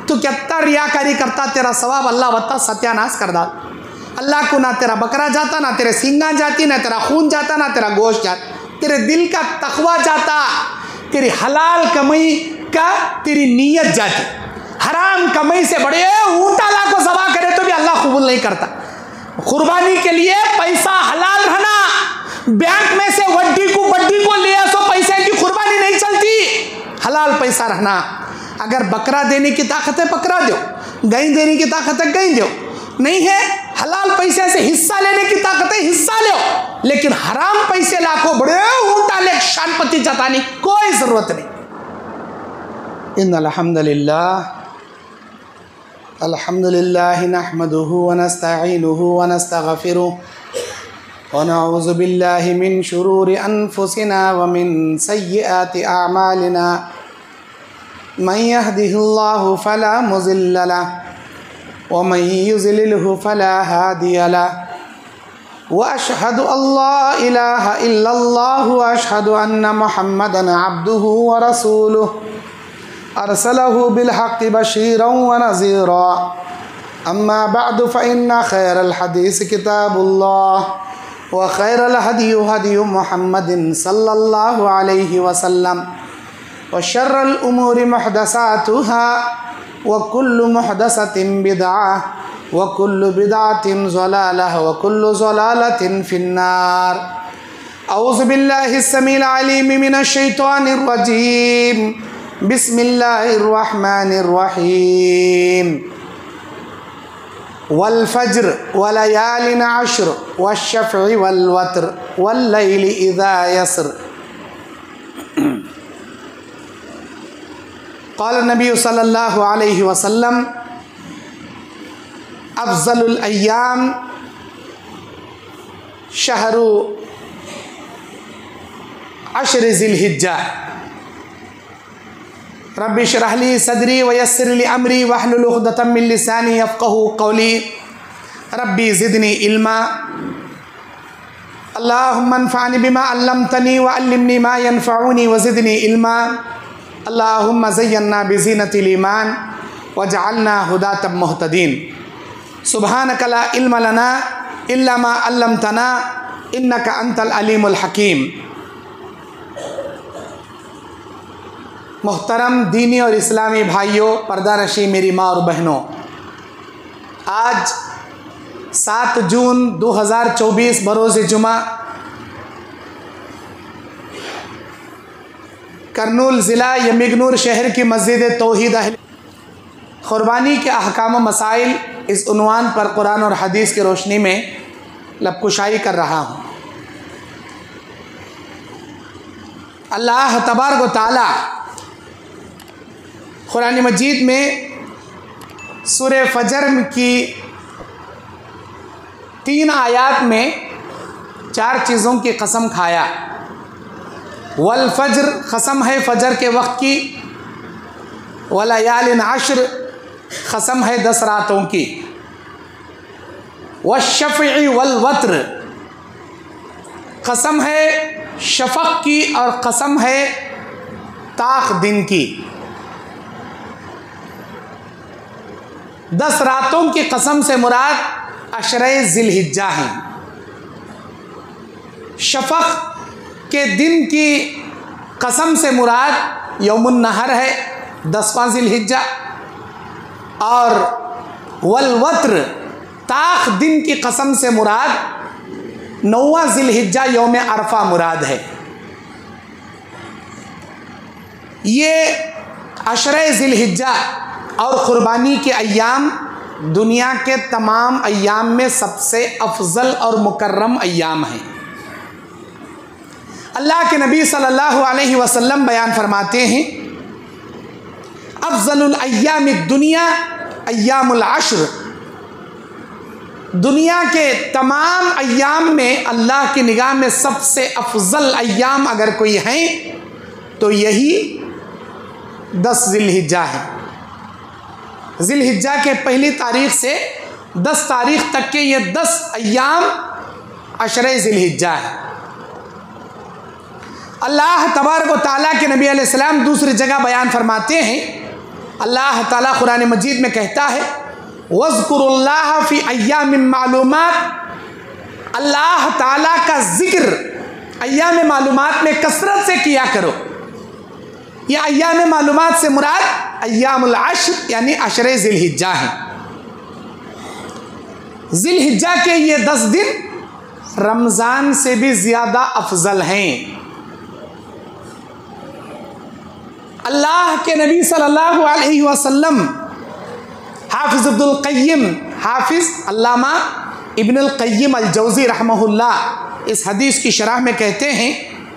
तू कितना रियाकारी करता, तेरा सवाब अल्लाह वत्ता सत्यानाश कर डाल। अल्लाह को ना तेरा बकरा जाता, ना तेरे सींगा जाती, ना तेरा खून जाता, ना तेरा गोश्त जाता, तेरे दिल का तकवा जाता, तेरी हलाल कमाई का तेरी नीयत जाती। हराम कमाई से बड़े ऊँट अल्लाह को ज़बा करे तो भी अल्लाह कबूल नहीं करता। कुर्बानी के लिए पैसा हलाल रहना, बैंक में से वड्डी को लिया सो पैसे की कुर्बानी नहीं चलती, हलाल पैसा रहना। अगर बकरा देने की ताकत है बकरा दो, गाय देने की ताकत है गाय दो, नहीं है हलाल पैसे से हिस्सा लेने की ताकत है हिस्सा लो, लेकिन हराम पैसे लाखों बड़े ऊँटा ले शानपति जताने कोई जरूरत नहीं। इन्नल हम्दुलिल्लाह नहमदुहु व नस्तईनुहुहु व नस्तगफिरुहु व नऊज़ु बिल्लाहि मिन शुरूरि अनफुसिना व मिन सय्यिआति अअमालिना मन यहदिहिल्लाहु फला मुज़िल्ल लहु व मन युज़लिलहु फला हादिय लहु व अशहदु अल्ला इलाहा इल्लल्लाहु व अशहदु अन्ना मुहम्मदन अब्दुहु व रसूलुहु अरसलहु बिलहक़्क़ि बशीरन व नज़ीरा। अम्मा बअदु फ़इन्ना खैरल हदीस किताबुल्लाह व खैरल हदीयु हदीयु मुहम्मदिन सल्लल्लाहु अलैहि वसल्लम व शर्रल उमूरि मुहदसातुहा व कुल्लु मुहदसतिन बिदअह व कुल्लु बिदअतिन ज़लालह व कुल्लु ज़लालतिन फिन्नार। औज़ु बिल्लाहिस समील अलीम मिनश शैतानिर रजीम। बिस्मिल्लाहिर्रहमानिर्रहीम। वल फज्र व लयालिन अश्र वश्शफ़इ वल वत्र वल्लैलि इज़ा यसर। क़ाल नबी सल्लल्लाहु अलैहि वसल्लम अफ़ज़लुल अय्याम शहरु अश्र ज़िलहिज्जा। रब्बि इश्रह ली सदरी व यस्सिर ली अमरी वहलुल उक़दतम मिन लिसानी यफ़क़हू क़ौली। रब्बि ज़िदनी इल्मा। अल्लाहुम्मा अन्फ़अनी बिमा अल्लमतनी व अल्लिमनी मा यनफ़अनी व ज़िदनी इल्मा। अल्लाहुम्मा ज़य्यन्ना बिज़ीनतिल ईमान वजअलना हुदातम मुहतदीन। सुब्हानक ला इल्म लना इल्ला मा अल्लमतना इन्नका अंतल अलीमुल हकीम। मोहतरम दीनी और इस्लामी भाइयों, पर्दानशी मेरी माँ और बहनों, आज 7 जून 2024 बरोज़ जुमा करनूल ज़िला यमिगनूर शहर की मस्जिद तौहीद अहल क़ुरबानी के अहकाम व मसाइल इस उन्वान पर कुरान और हदीस की रोशनी में लबकुशाई कर रहा हूँ। अल्लाह तबारक व तआला कुरान मजीद में सूरह फजर की 3 आयात में 4 चीज़ों की कसम खाया। वल फज्र, कसम है फजर के वक्त की। वलयालिन अश्र, कसम है 10 रातों की। वश्शफ़इ वल वत्र, कसम है शफ़क़ की और कसम है ताक़ दिन की। 10 रातों की कसम से मुराद अशरे ज़िलहिज्जा हैं। शफ़क़ के दिन की कसम से मुराद यौमुन नहर है, 10वां ज़िलहिज्जा। और वल वत्र, ताक़ दिन की कसम से मुराद 9वां ज़िलहिज्जा यौम अरफा मुराद है। ये अशरे ज़िलहिज्जा और क़ुरबानी के अय्याम दुनिया के तमाम अय्याम में सबसे अफजल और मुकर्रम अय्याम हैं। अल्लाह के नबी सल्लल्लाहु अलैहि वसल्लम बयान फरमाते हैं, अफजलुल अय्याम दुनिया अय्यामुल अश्र। दुनिया के तमाम अय्याम में अल्लाह की निगाह में सबसे अफजल अय्याम अगर कोई हैं तो यही 10 ज़िलहिज्जा है। ज़िलहिज्जा के पहली तारीख़ से 10 तारीख़ तक के ये 10 अय्याम अशरे ज़िलहिज्जा है। अल्लाह तबारक व तआला के नबी अलैहिस्सलाम दूसरी जगह बयान फरमाते हैं, अल्लाह ताला कुरान मजीद में कहता है वज़्कुरुल्लाह फ़ी अय्यामिन मालूमात, अल्लाह ताला का जिक्र अय्याम मालूमात में कसरत से किया करो। यह अय्याम मालूमात से मुराद अय्यामुल अश्र यानी अशरे ज़िलहिज्जा है। ज़िलहिज्जा के ये 10 दिन रमज़ान से भी ज़्यादा अफजल हैं। अल्लाह के नबी सल्लल्लाहु अलैहि वसल्लम हाफिज़ अब्दुल क़य्यिम, हाफिज़ अल्लामा इब्नुल क़य्यिम अल जौज़ी रहमहुल्लाह इस हदीस की शरह में कहते हैं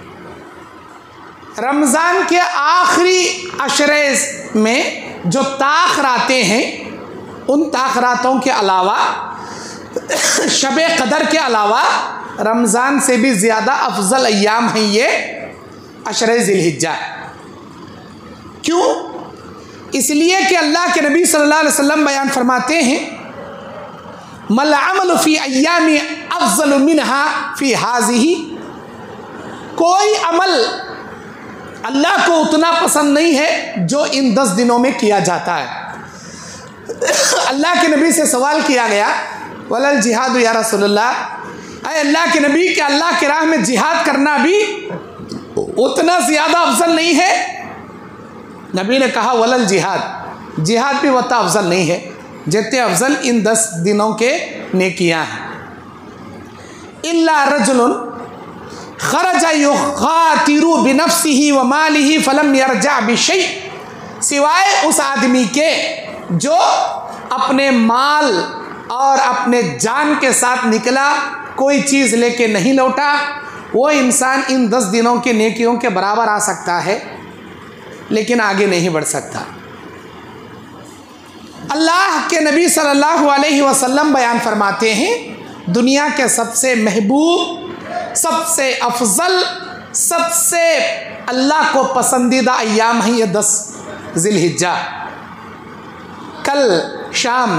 रमज़ान के आखिरी अशरे में जो ताख़रातें हैं, उन ताख़रातों के अलावा शब क़दर के अलावा रमज़ान से भी ज़्यादा अफजल अय्याम हैं ये अशरे ज़िलहिज्जा। क्यों? इसलिए कि अल्लाह के नबी सल्लल्लाहु अलैहि वसल्लम बयान फरमाते हैं मल अमल फ़ी अय्यामी अफ़ज़ल मिन्हा फ़ी हाज़िही, कोई अमल अल्लाह को उतना पसंद नहीं है जो इन 10 दिनों में किया जाता है। अल्लाह के नबी से सवाल किया गया वलल जिहाद या रसूलल्लाह, अरे अल्लाह के नबी के अल्लाह के राह में जिहाद करना भी उतना ज़्यादा अफजल नहीं है? नबी ने कहा वलल जिहाद, जिहाद भी उतना अफजल नहीं है जितने अफजल इन 10 दिनों के नेकियां हैं। इल्ला रजुलन खरज युक़ातिरु बिनफ्सिही व मालिही फलम यरजा बिशै, सिवाय उस आदमी के जो अपने माल और अपने जान के साथ निकला, कोई चीज़ लेके नहीं लौटा, वो इंसान इन 10 दिनों के नेकियों के बराबर आ सकता है लेकिन आगे नहीं बढ़ सकता। अल्लाह के नबी सल्लल्लाहु अलैहि वसल्लम बयान फरमाते हैं दुनिया के सबसे महबूब, सबसे अफजल, सबसे अल्लाह को पसंदीदा अय्याम है ये 10 ज़िलहिज्जा। कल शाम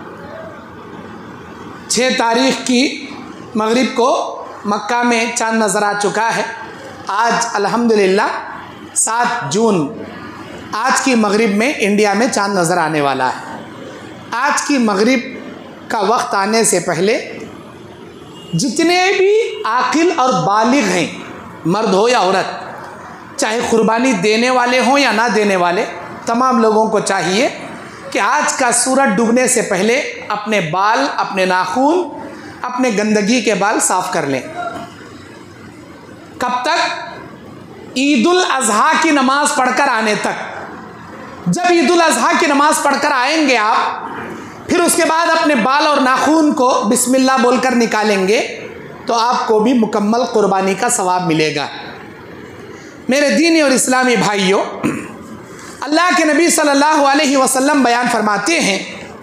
6 तारीख़ की मगरिब को मक्का में चाँद नज़र आ चुका है। आज अल्हम्दुलिल्लाह 7 जून, आज की मगरिब में इंडिया में चाँद नज़र आने वाला है। आज की मगरिब का वक्त आने से पहले जितने भी आकिल और बालिग हैं, मर्द हो या औरत, चाहे कुर्बानी देने वाले हों या ना देने वाले, तमाम लोगों को चाहिए कि आज का सूरज डूबने से पहले अपने बाल, अपने नाखून, अपने गंदगी के बाल साफ़ कर लें। कब तक? ईदुल अज़हा की नमाज़ पढ़कर आने तक। जब ईदुल अज़हा की नमाज़ पढ़कर आएंगे आप, फिर उसके बाद अपने बाल और नाखून को बिस्मिल्लाह बोलकर निकालेंगे तो आपको भी मुकम्मल कुर्बानी का सवाब मिलेगा। मेरे दीनी और इस्लामी भाइयों, अल्लाह के नबी सल्लल्लाहु अलैहि वसल्लम बयान फरमाते हैं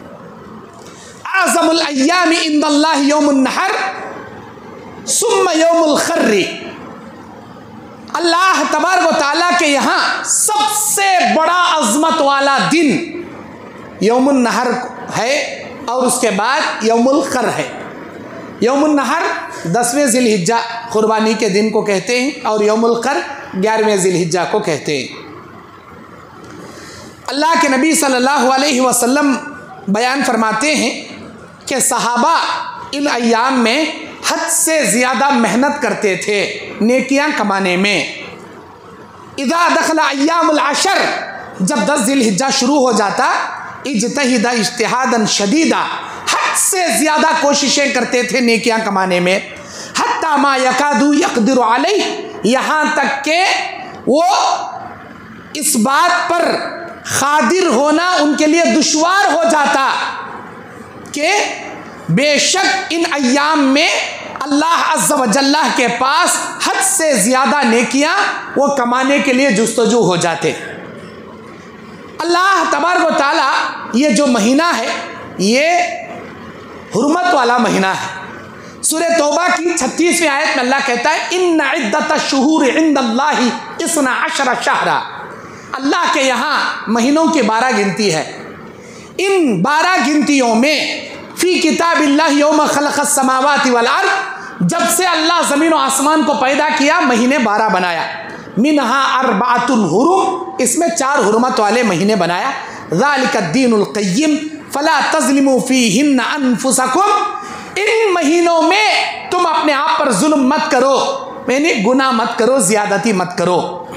आज़मुल अय्यामी इंदल्लाहि यौमुन नहर सुम्मा यौमुल खर्री, अल्लाह तबारक व तआला के यहाँ सबसे बड़ा अज़मत वाला दिन यौमुन नहर है और उसके बाद यौमुल खर है। यौमुन नहर 10वें ज़िलहिज्जा कुर्बानी के दिन को कहते हैं और यौमुल खर 11वें ज़िलहिज्जा को कहते हैं। अल्लाह के नबी सल्लल्लाहु अलैहि वसल्लम बयान फरमाते हैं कि सहाबा इन अय्याम में हद से ज़्यादा मेहनत करते थे नेकियां कमाने में। इज़ा दखला अय्यामुल अशर, जब 10 ज़िलहिज्जा शुरू हो जाता, इज्तहिदा इज्तिहादन शदीदा, हद से ज़्यादा कोशिशें करते थे नेकियां कमाने में। हत्ता मा यकादु यक़दिरु अलैहि, यहाँ तक के वो इस बात पर खादिर होना उनके लिए दुश्वार हो जाता कि बेशक इन अय्याम में अल्लाह अज़्ज़ व जल्ला के पास हद से ज़्यादा नेकियां वो कमाने के लिए जुस्तजू हो जाते। अल्लाह तबारक व तआला ये जो महीना है ये हुर्मत वाला महीना है। सूरह तौबा की 36वीं आयत में अल्लाह कहता है इन्ना इद्दतश शुहूर इंदल्लाहि 12 शहरा, अल्लाह के यहाँ महीनों की 12 गिनती है। इन 12 गिनतियों में फ़ी किताबिल्लाहि यौम खलक़स समावाति वल अर्द, जब से अल्लाह ज़मीन और आसमान को पैदा किया महीने 12 बनाया। मिनहा अर्बातुन हुरुम, इसमें 4 हुर्मत वाले महीने बनाया। ज़ालिका दीनुल क़य्यिम फ़ला तज़लिमू फ़ीहिन्ना अनफ़ुसकुम। इन महीनों में तुम अपने आप पर जुल्म मत करो, मैंने गुनाह मत करो, ज़्यादती मत करो।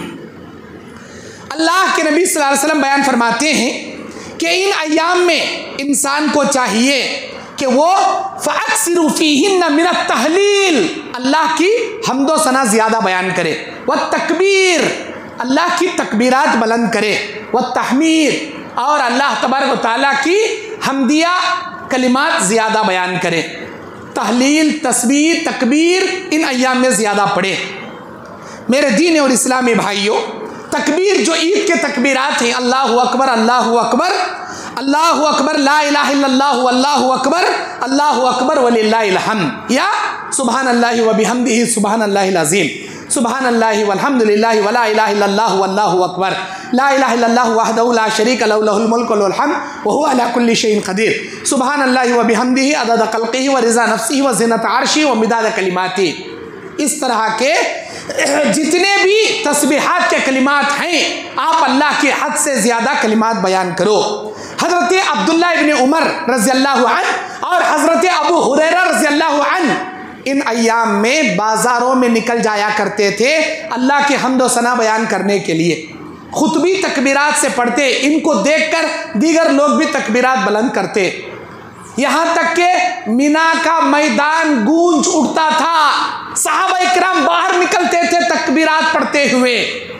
अल्लाह के नबी सल्लल्लाहु अलैहि वसल्लम बयान फरमाते हैं कि इन अय्याम में इंसान को चाहिए कि वो फ़अक्सिरू फ़ीहिन्ना मिनत तहलील, अल्लाह की हम्दो सना ज़्यादा बयान करे, व तकबीर, अल्लाह की तकबीरात बुलंद करे, व तहमीद, और अल्लाह तबारक व तआला की हम्दिया कलिमात ज़्यादा बयान करे। तहलील, तस्बीह, तकबीर इन अय्याम में ज़्यादा पढ़े। मेरे दीन और इस्लामी भाइयों, तकबीर जो ईद के तकबीरात हैं, अल्लाहु अकबर, अल्लाहु अकबर, अल्लाहु अकबर, ला इलाहा इल्लल्लाहु, अल्लाहु अकबर वलिल्लाहिल हम्द, या सुब्हानल्लाहि व बिहम्दिही सुब्हानल्लाहिल अज़ीम, सुब्हानल्लाहि वल्हम्दुलिल्लाहि वला इलाहा इल्लल्लाहु वल्लाहु अकबर, ला इलाहा इल्लल्लाहु वहदहु ला शरीका लहु लहुल मुल्कु व लहुल हम्द व हुवा अला कुल्लि शैइन क़दीर, सुब्हानल्लाहि व बिहम्दिही अदद ख़ल्क़िही व रिज़ा नफ़्सिही व ज़ीनत अर्शिही व मिदाद कलिमातिही। इस तरह के जितने भी तस्बीहात के कलिमात हैं, आप अल्लाह के हद से ज़्यादा कलिमात बयान करो। हज़रत अब्दुल्ला इब्न उमर रज़ियल्लाहु अन्हु और हज़रत अबू हुरैरा रज़ियल्लाहु अन्हु इन अय्याम में बाज़ारों में निकल जाया करते थे अल्लाह के हम्द व सना बयान करने के लिए। खुतबी तकबीरात से पढ़ते, इनको देखकर दीगर लोग भी तकबीरात बुलंद करते, यहाँ तक के मिना का मैदान गूंज उठता था, सहाबा इकराम बाहर निकलते थे तकबीरात पढ़ते हुए।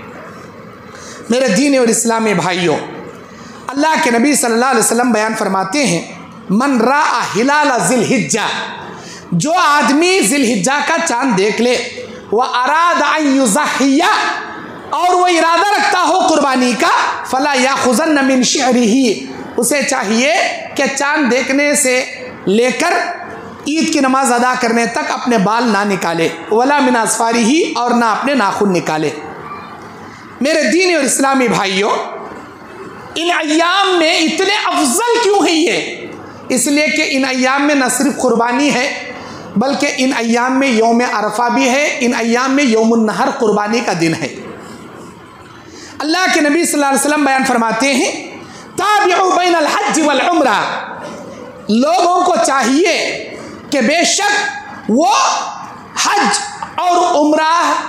मेरे दीन और इस्लामी भाइयों, अल्लाह के नबी सल्लल्लाहु अलैहि वसल्लम बयान फरमाते हैं, मन राअ हिलाल ज़िलहिज्जा, जो आदमी ज़िलहिज्जा का चांद देख ले, वह अराद अन युज़हिया, और वह इरादा रखता हो कुर्बानी का, फला याख़ुज़न्न मिन शिअरिही, उसे चाहिए कि चांद देखने से लेकर ईद की नमाज अदा करने तक अपने बाल ना निकाले, वला मिन अस्फ़ारिही, और ना अपने नाखून निकाले। मेरे दीन और इस्लामी भाइयों, इन अय्याम में इतने अफजल क्यों है ये? इसलिए कि इन अय्याम में न सिर्फ कुर्बानी है, बल्कि इन अय्याम में यौम अरफा भी है, इन अय्याम में यौमुन नहर कुर्बानी का दिन है। अल्लाह के नबी सल्लल्लाहु अलैहि वसल्लम बयान फरमाते हैं, ताबिउ बैनल हज वल उम्रा, लोगों को चाहिए कि बेशक वो हज और उम्रा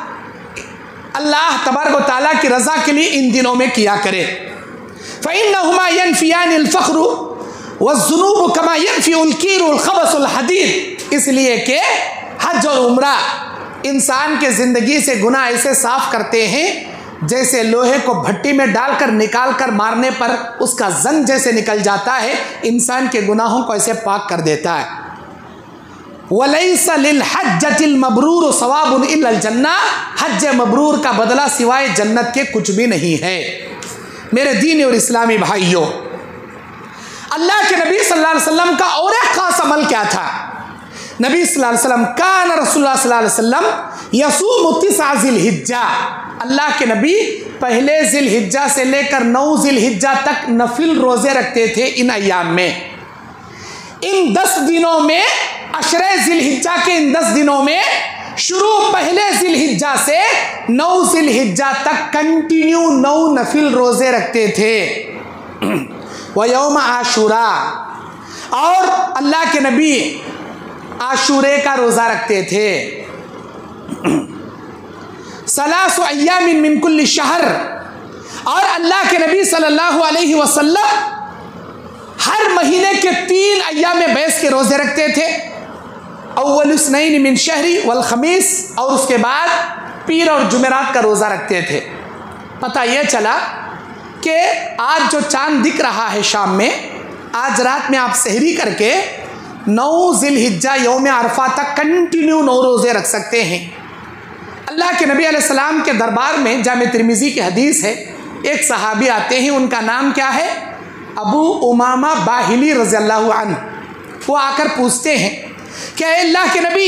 अल्लाह तबारक व तआला की रज़ा के लिए इन दिनों में किया करे। फ़इन्नहुमा यनफ़ियानिल फ़ख्रु वज़्ज़ुनूब कमा यनफ़िउल कीरु वल ख़बसुल हदीद, इसलिए कि हज और उम्रा इंसान के ज़िंदगी से गुनाह ऐसे साफ़ करते हैं जैसे लोहे को भट्टी में डालकर निकाल कर मारने पर उसका जंग जैसे निकल जाता है, इंसान के गुनाहों को ऐसे पाक कर देता है। वलैसा लिल हज्जतिल मबरूर सवाबुन इल्लल जन्ना, हज मबरूर का बदला सिवाय जन्नत के कुछ भी नहीं है। मेरे दीन और इस्लामी भाइयों, अल्लाह के नबी सल्लल्लाहु अलैहि वसल्लम का और एक खास अमल क्या था? नबी सल्लल्लाहु अलैहि वसल्लम कान रसूलुल्लाह सल्लल्लाहु अलैहि वसल्लम यसूमु तिस्अ ज़िलहिज्जा, अल्लाह के नबी पहले ज़िलहिज्जा से लेकर 9 ज़िलहिज्जा तक नफिल रोज़े रखते थे। इन अय्याम में, इन 10 दिनों में, अशरे ज़िलहिज्जा के इन 10 दिनों में शुरू पहले ज़िलहिज्जा से 9 ज़िलहिज्जा तक कंटिन्यू 9 नफिल रोज़े रखते थे। व यौम आशूरा, और अल्लाह के नबी आशूरे का रोज़ा रखते थे। सलासु अय्यामिन मिन कुल्लि शहर, और अल्लाह के नबी सल्लल्लाहु अलैहि वसल्लम हर महीने के 3 अय्याम में बैस के रोज़े रखते थे। अव्वल इस्नैन मिन शहरी वल खमीस, और उसके बाद पीर और जुमेरात का रोज़ा रखते थे। पता यह चला कि आज जो चांद दिख रहा है शाम में, आज रात में आप सहरी करके 9 ज़िलहिज्जा यौम अरफा तक कंटिन्यू 9 रोज़े रख सकते हैं। अल्लाह के नबी अलैहिस्सलाम के दरबार में जामे तिरमिज़ी की हदीस है, एक सहाबी आते हैं, उनका नाम क्या है? अबू उमामा बाहिली रज़ियल्लाहु अन्हु। वो आकर पूछते हैं कि अल्लाह के नबी,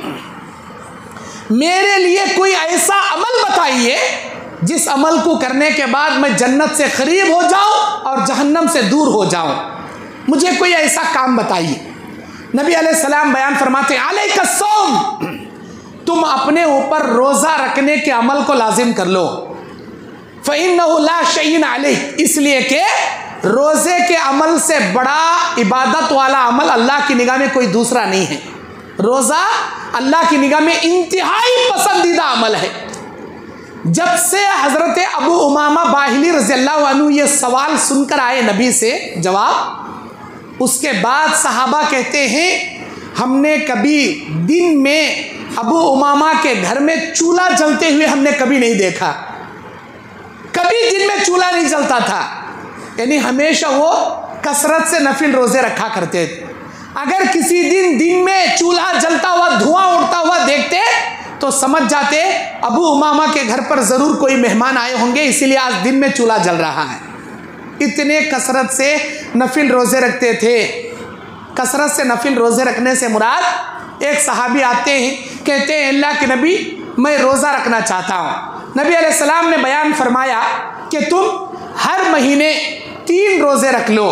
मेरे लिए कोई ऐसा अमल बताइए जिस अमल को करने के बाद मैं जन्नत से करीब हो जाऊं और जहन्नम से दूर हो जाऊं, मुझे कोई ऐसा काम बताइए। नबी अलैहिस्सलाम बयान फरमाते, अलैका सौम, तुम अपने ऊपर रोज़ा रखने के अमल को लाजिम कर लो। फ़इन्नहु ला शैइन अलैक, इसलिए कि रोज़े के अमल से बड़ा इबादत वाला अमल अल्लाह की निगाह में कोई दूसरा नहीं है। रोज़ा अल्लाह की निगाह में इंतहाई पसंदीदा अमल है। जब से हज़रत अबू उमामा बाहिली रज़ियल्लाहु अन्हु ये सवाल सुनकर आए नबी से जवाब, उसके बाद सहाबा कहते हैं हमने कभी दिन में अबू उमामा के घर में चूल्हा जलते हुए हमने कभी नहीं देखा। कभी दिन में चूल्हा नहीं जलता था, यानी हमेशा वो कसरत से नफिल रोज़े रखा करते थे। अगर किसी दिन में चूल्हा जलता हुआ धुआं उड़ता हुआ देखते तो समझ जाते अबू उमामा के घर पर ज़रूर कोई मेहमान आए होंगे, इसीलिए आज दिन में चूल्हा जल रहा है। इतने कसरत से नफिल रोज़े रखते थे। कसरत से नफिल रोज़े रखने से मुराद, एक सहाबी आते हैं, कहते हैं अल्लाह के नबी मैं रोज़ा रखना चाहता हूँ। नबी अलैहिस्सलाम ने बयान फरमाया कि तुम हर महीने 3 रोज़े रख लो।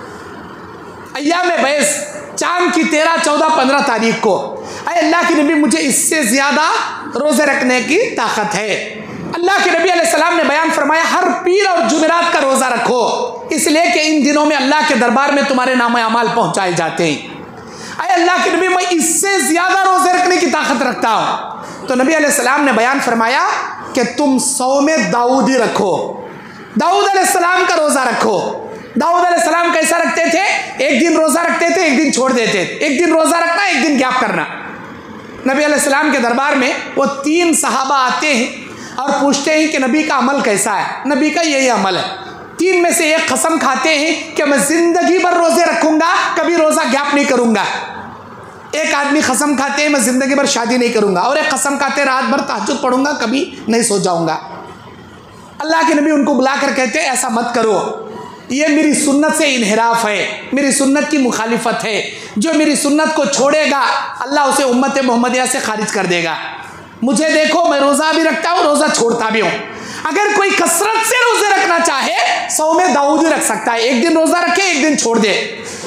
अय्याम बैस, चांद की 13, 14, 15 तारीख को। अरे अल्लाह के नबी मुझे इससे ज़्यादा रोज़े रखने की ताकत है। अल्लाह के नबी अलैहिस्सलाम ने बयान फरमाया हर पीर और जुमेरात का रोज़ा रखो, इसलिए कि इन दिनों में अल्लाह के दरबार में तुम्हारे नाम अमाल पहुँचाए जाते हैं। अरे अल्लाह के नबी मैं इससे ज़्यादा रोज़े रखने की ताकत रखता हूँ। तो नबी अलैहिस्सलाम ने बयान फरमाया कि तुम सौमे दाऊदी रखो, दाऊद अलैहिस्सलाम का रोज़ा रखो। दाऊद अलैहिस्सलाम कैसा रखते थे? एक दिन रोज़ा रखते थे, एक दिन छोड़ देते थे। एक दिन रोज़ा रखना, एक दिन गैप करना। नबी अलैहिस्सलाम के दरबार में वो 3 सहाबा आते हैं और पूछते हैं कि नबी का अमल कैसा है? नबी का यही अमल है। 3 में से एक कसम खाते हैं कि मैं ज़िंदगी भर रोज़े रखूँगा, कभी रोज़ा गैप नहीं करूँगा। एक आदमी कसम खाते हैं मैं ज़िंदगी भर शादी नहीं करूँगा, और एक कसम खाते रात भर तहज्जुद पढ़ूँगा, कभी नहीं सो जाऊँगा। अल्लाह के नबी उनको बुलाकर कहते हैं ऐसा मत करो, ये मेरी सुन्नत से इन्हिराफ है, मेरी सुन्नत की मुखालिफत है। जो मेरी सुन्नत को छोड़ेगा अल्लाह उसे उम्मत मोहम्मदिया से खारिज कर देगा। मुझे देखो मैं रोज़ा भी रखता हूँ, रोज़ा छोड़ता भी हूँ। अगर कोई कसरत से रोज़े रखना चाहे सौमे दाऊदी रख सकता है, एक दिन रोज़ा रखे, एक दिन छोड़ दे।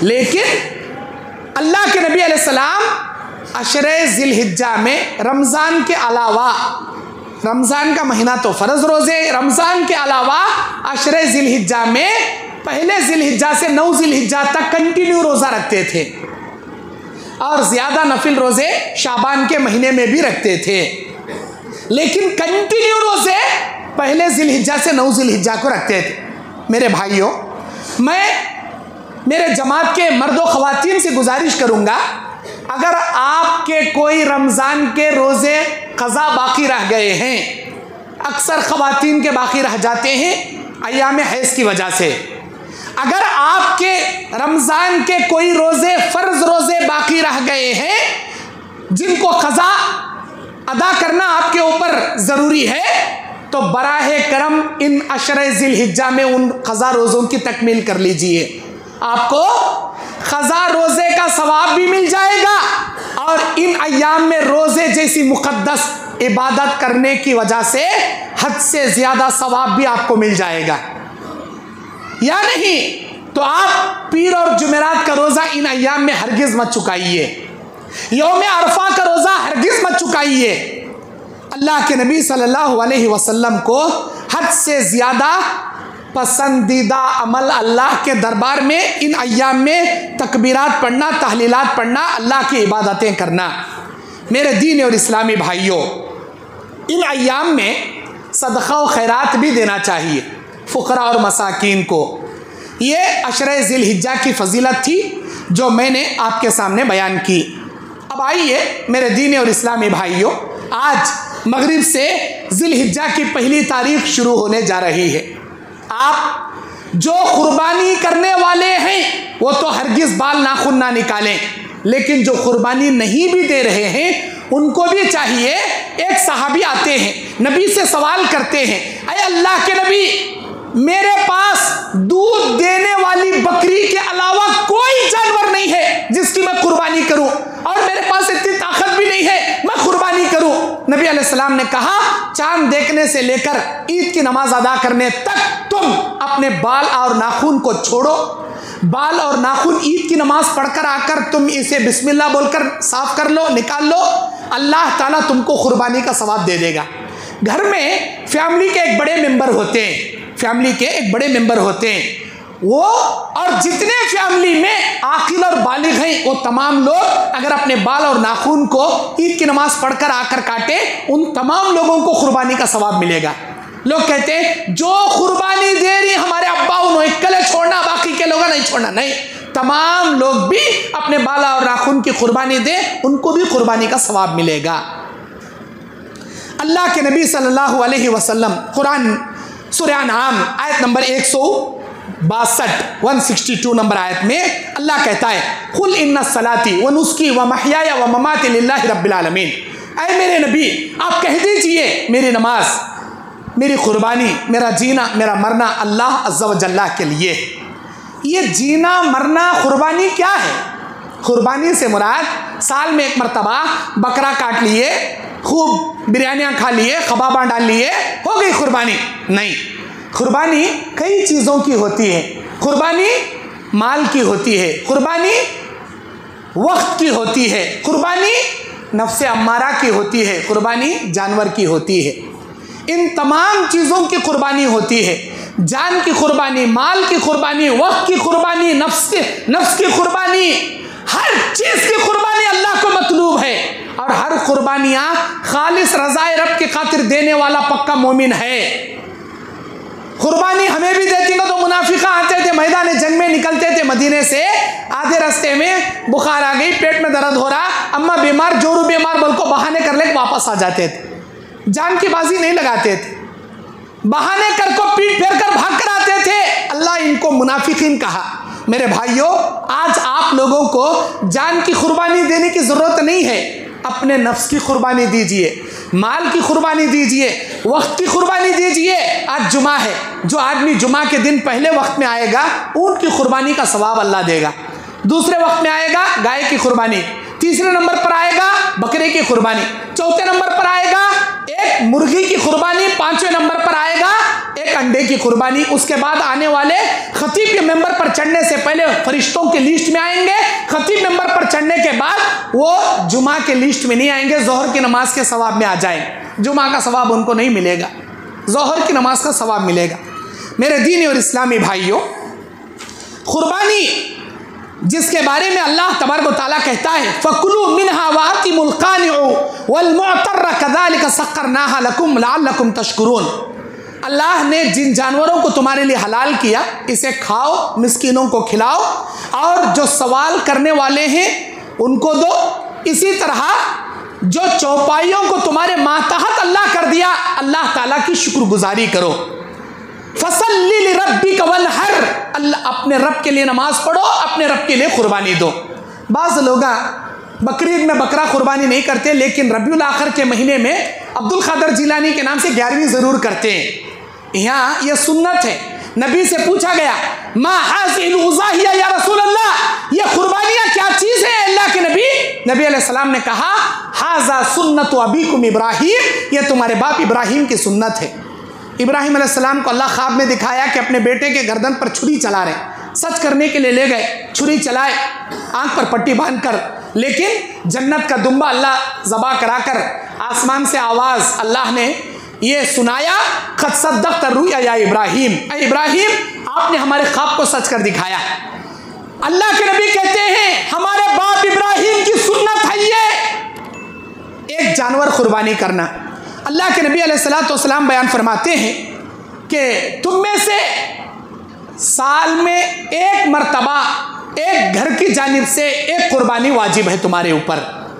लेकिन अल्लाह के नबी अलैहिस्सलाम अशरे ज़िलहिज्जा में रमज़ान के अलावा, रमज़ान का महीना तो फ़र्ज़ रोज़े, रमज़ान के अलावा अशरे ज़िलहिज्जा में पहले ज़िलहिज्जा से 9 ज़िलहिज्जा तक कंटिन्यू रोज़ा रखते थे, और ज़्यादा नफिल रोज़े शाबान के महीने में भी रखते थे। लेकिन कंटिन्यू रोज़े पहले ज़िलहिज्जा से 9 ज़िलहिज्जा को रखते थे। मेरे भाइयों, मैं मेरे जमात के मर्दों ख़वातीन से गुजारिश करूँगा, अगर आपके कोई रमज़ान के रोज़े क़ज़ा बाकी रह गए हैं, अक्सर ख़वातीन के बाकी रह जाते हैं अय्याम हैज़ की वजह से, अगर आपके रमज़ान के कोई रोज़े फ़र्ज़ रोज़े बाकी रह गए हैं जिनको क़ज़ा अदा करना आपके ऊपर ज़रूरी है, तो बराहे करम इन अशरे ज़िलहिज्जा में उन क़ज़ा रोज़ों की तकमील कर लीजिए। आपको क़ज़ा रोज़े का सवाब भी मिल जाएगा, और इन अय्याम में रोज़े जैसी मुक़द्दस इबादत करने की वजह से हद से ज़्यादा सवाब भी आपको मिल जाएगा। या नहीं तो आप पीर और जुमेरात का रोज़ा इन अय्याम में हरगिज़ मत चुकाइए, यौम अरफा का रोज़ा हरगिज़ मत चुकाइए। अल्लाह के नबी सल्लल्लाहु अलैहि वसल्लम को हद से ज़्यादा पसंदीदा अमल अल्लाह के दरबार में इन अय्याम में तकबीरात पढ़ना, तहलीलात पढ़ना, अल्लाह की इबादतें करना। मेरे दीन और इस्लामी भाइयों, इन अय्याम में सदक़ा व खैरात भी देना चाहिए फ़ुक़रा और मसाकीन को। ये अशरे ज़िलहिज्जा की फ़जीलत थी जो मैंने आपके सामने बयान की। अब आइए मेरे दीन और इस्लामी भाइयों, आज मगरिब से ज़िलहिज्जा की पहली तारीख शुरू होने जा रही है। आप जो कुर्बानी करने वाले हैं वो तो हरगिज़ बाल नाखून ना निकालें, लेकिन जो कुर्बानी नहीं भी दे रहे हैं उनको भी चाहिए। एक सहाबी आते हैं, नबी से सवाल करते हैं, अरे अल्लाह के नबी, मेरे पास दूध देने वाली बकरी के अलावा कोई जानवर नहीं है जिसकी मैं कुर्बानी करूं, और मेरे पास इतनी ताकत भी नहीं है मैं कुर्बानी करूं। नबी अलैहिस्सलाम ने कहा, चांद देखने से लेकर ईद की नमाज अदा करने तक तुम अपने बाल और नाखून को छोड़ो। बाल और नाखून ईद की नमाज पढ़कर आकर तुम इसे बिस्मिल्लाह बोलकर साफ कर लो, निकाल लो, अल्लाह ताला तुमको कुर्बानी का सवाब दे देगा। घर में फैमिली के एक बड़े मेंबर होते हैं, फैमिली के एक बड़े मेंबर होते हैं, वो और जितने फैमिली में आकिल और बालिग हैं वो तमाम लोग अगर अपने बाल और नाखून को ईद की नमाज पढ़कर आकर काटे, उन तमाम लोगों को कुर्बानी का सवाब मिलेगा। लोग कहते हैं जो कुर्बानी दे रही हमारे अब्बा उन्होंने कल छोड़ना, बाकी के लोग नहीं छोड़ना। नहीं, तमाम लोग भी अपने बाल और नाखून की कुर्बानी दे, उनको भी कुर्बानी का सवाब मिलेगा। अल्लाह के नबी सल्लल्लाहु अलैहि वसल्लम कुरान सूरह अनआम आयत नंबर 162 नंबर आयत में अल्लाह कहता है, कुल इन्ना सलाती व नुस्की व महयाया व ममाती लिल्लाहि रब्बिल आलमीन। ऐ मेरे नबी आप कह दीजिए मेरी नमाज, मेरी कुर्बानी, मेरा जीना, मेरा मरना अल्लाह अज़्ज़ा व जल्ला के लिए। ये जीना मरना कुर्बानी क्या है? कुर्बानी से मुराद साल में एक मरतबा बकरा काट लिए, खूब बिरयानियाँ खा लिए, कबाबा डाल लिए, हो गई कुर्बानी? नहीं, कुर्बानी कई चीज़ों की होती है। कुर्बानी माल की होती है, कुर्बानी वक्त की होती है, कुर्बानी नफ्से अम्मारा की होती है, कुर्बानी जानवर की होती है। इन तमाम चीज़ों की कुर्बानी होती है। जान की कुर्बानी, माल की कुर्बानी, वक्त की कुर्बानी, नफ्स की कुर्बानी, हर चीज़ की कुर्बानी अल्लाह को मतलूब है। और हर कुर्बानियाँ खालिस रज़ाए रब की खातिर देने वाला पक्का मोमिन है। कुर्बानी हमें भी देती ना तो मुनाफिका आते थे, मैदान जंग में निकलते थे मदीने से, आधे रास्ते में बुखार आ गई, पेट में दर्द हो रहा, अम्मा बीमार, जोरू बीमार, बोल को बहाने कर ले वापस आ जाते थे। जान की बाजी नहीं लगाते थे, बहाने कर को पीठ फेर कर भाग कर आते थे। अल्लाह इनको मुनाफिकीन कहा। मेरे भाइयों, आज आप लोगों को जान की कुर्बानी देने की ज़रूरत नहीं है। अपने नफ्स की कुर्बानी दीजिए, माल की कुर्बानी दीजिए, वक्त की कुर्बानी दीजिए। आज जुमा है, जो आदमी जुमा के दिन पहले वक्त में आएगा ऊँट की कुर्बानी का सवाब अल्लाह देगा। दूसरे वक्त में आएगा गाय की कुर्बानी, तीसरे नंबर पर आएगा बकरे की कुर्बानी, चौथे नंबर पर आएगा एक मुर्गी की कुर्बानी, पांचवें नंबर पर आएगा एक अंडे की कुर्बानी। उसके बाद आने वाले खतीब के मेंबर पर चढ़ने से पहले फरिश्तों की लिस्ट में आएंगे, खतीब मेंबर पर चढ़ने के बाद वो जुमा के लिस्ट में नहीं आएंगे, जोहर की नमाज के सवाब में आ जाएंगे। जुमा का सवाब उनको नहीं मिलेगा, जोहर की नमाज का सवाब मिलेगा। मेरे दीनी और इस्लामी भाइयों, कुर्बानी जिसके बारे में अल्लाह तबारक व तआला कहता है, फ़कुलू मिन्हा वातिमुल क़ानिउ वल मुअतर्र कज़ालिक सख़्ख़रनाहा लकुम लअल्लकुम तशकुरून। अल्लाह ने जिन जानवरों को तुम्हारे लिए हलाल किया, इसे खाओ, मिस्कीनों को खिलाओ, और जो सवाल करने वाले हैं उनको दो। इसी तरह जो चौपाइयों को तुम्हारे मातहत अल्लाह कर दिया, अल्लाह ताला की शुक्रगुजारी करो। फसल्लि लिरब्बिका वन्हर, अल्लाह अपने रब के लिए नमाज पढ़ो, अपने रब के लिए कुर्बानी दो। बाज़ लोग बकरीद में बकरा कुर्बानी नहीं करते, लेकिन रबीउल आखिर के महीने में अब्दुल क़ादिर जिलानी के नाम से 11वीं ज़रूर करते हैं। यहाँ यह सुन्नत है। नबी से पूछा गया, मा हाज़िल उज़ाहिया या रसूल अल्लाह, ये कुर्बानियाँ क्या चीज़ है अल्लाह के नबी? नबी अलैहिस्सलाम ने कहा, हाज़ा सुन्नत अबीकुम इब्राहीम, ये तुम्हारे बाप इब्राहिम की सुन्नत है। इब्राहिम अलैहिस्सलाम को अल्लाह ख्वाब में दिखाया कि अपने बेटे के गर्दन पर छुरी चला रहे, सच करने के लिए ले गए, छुरी चलाए आंख पर पट्टी बांधकर, लेकिन जन्नत का दुम्बा अल्लाह ज़बा कराकर आसमान से आवाज़ अल्लाह ने ये सुनाया, क़द सद्दक़्त रुया या इब्राहिम, ऐ इब्राहिम आपने हमारे ख्वाब को सच कर दिखाया। अल्लाह के नबी कहते हैं हमारे बाप इब्राहिम की सुन्नत है ये एक जानवर कुर्बानी करना। अल्लाह के नबी अलैहिस्सलाम बयान फरमाते हैं कि तुम में से साल में एक मरतबा एक घर की जानिब से एक कुर्बानी वाजिब है तुम्हारे ऊपर,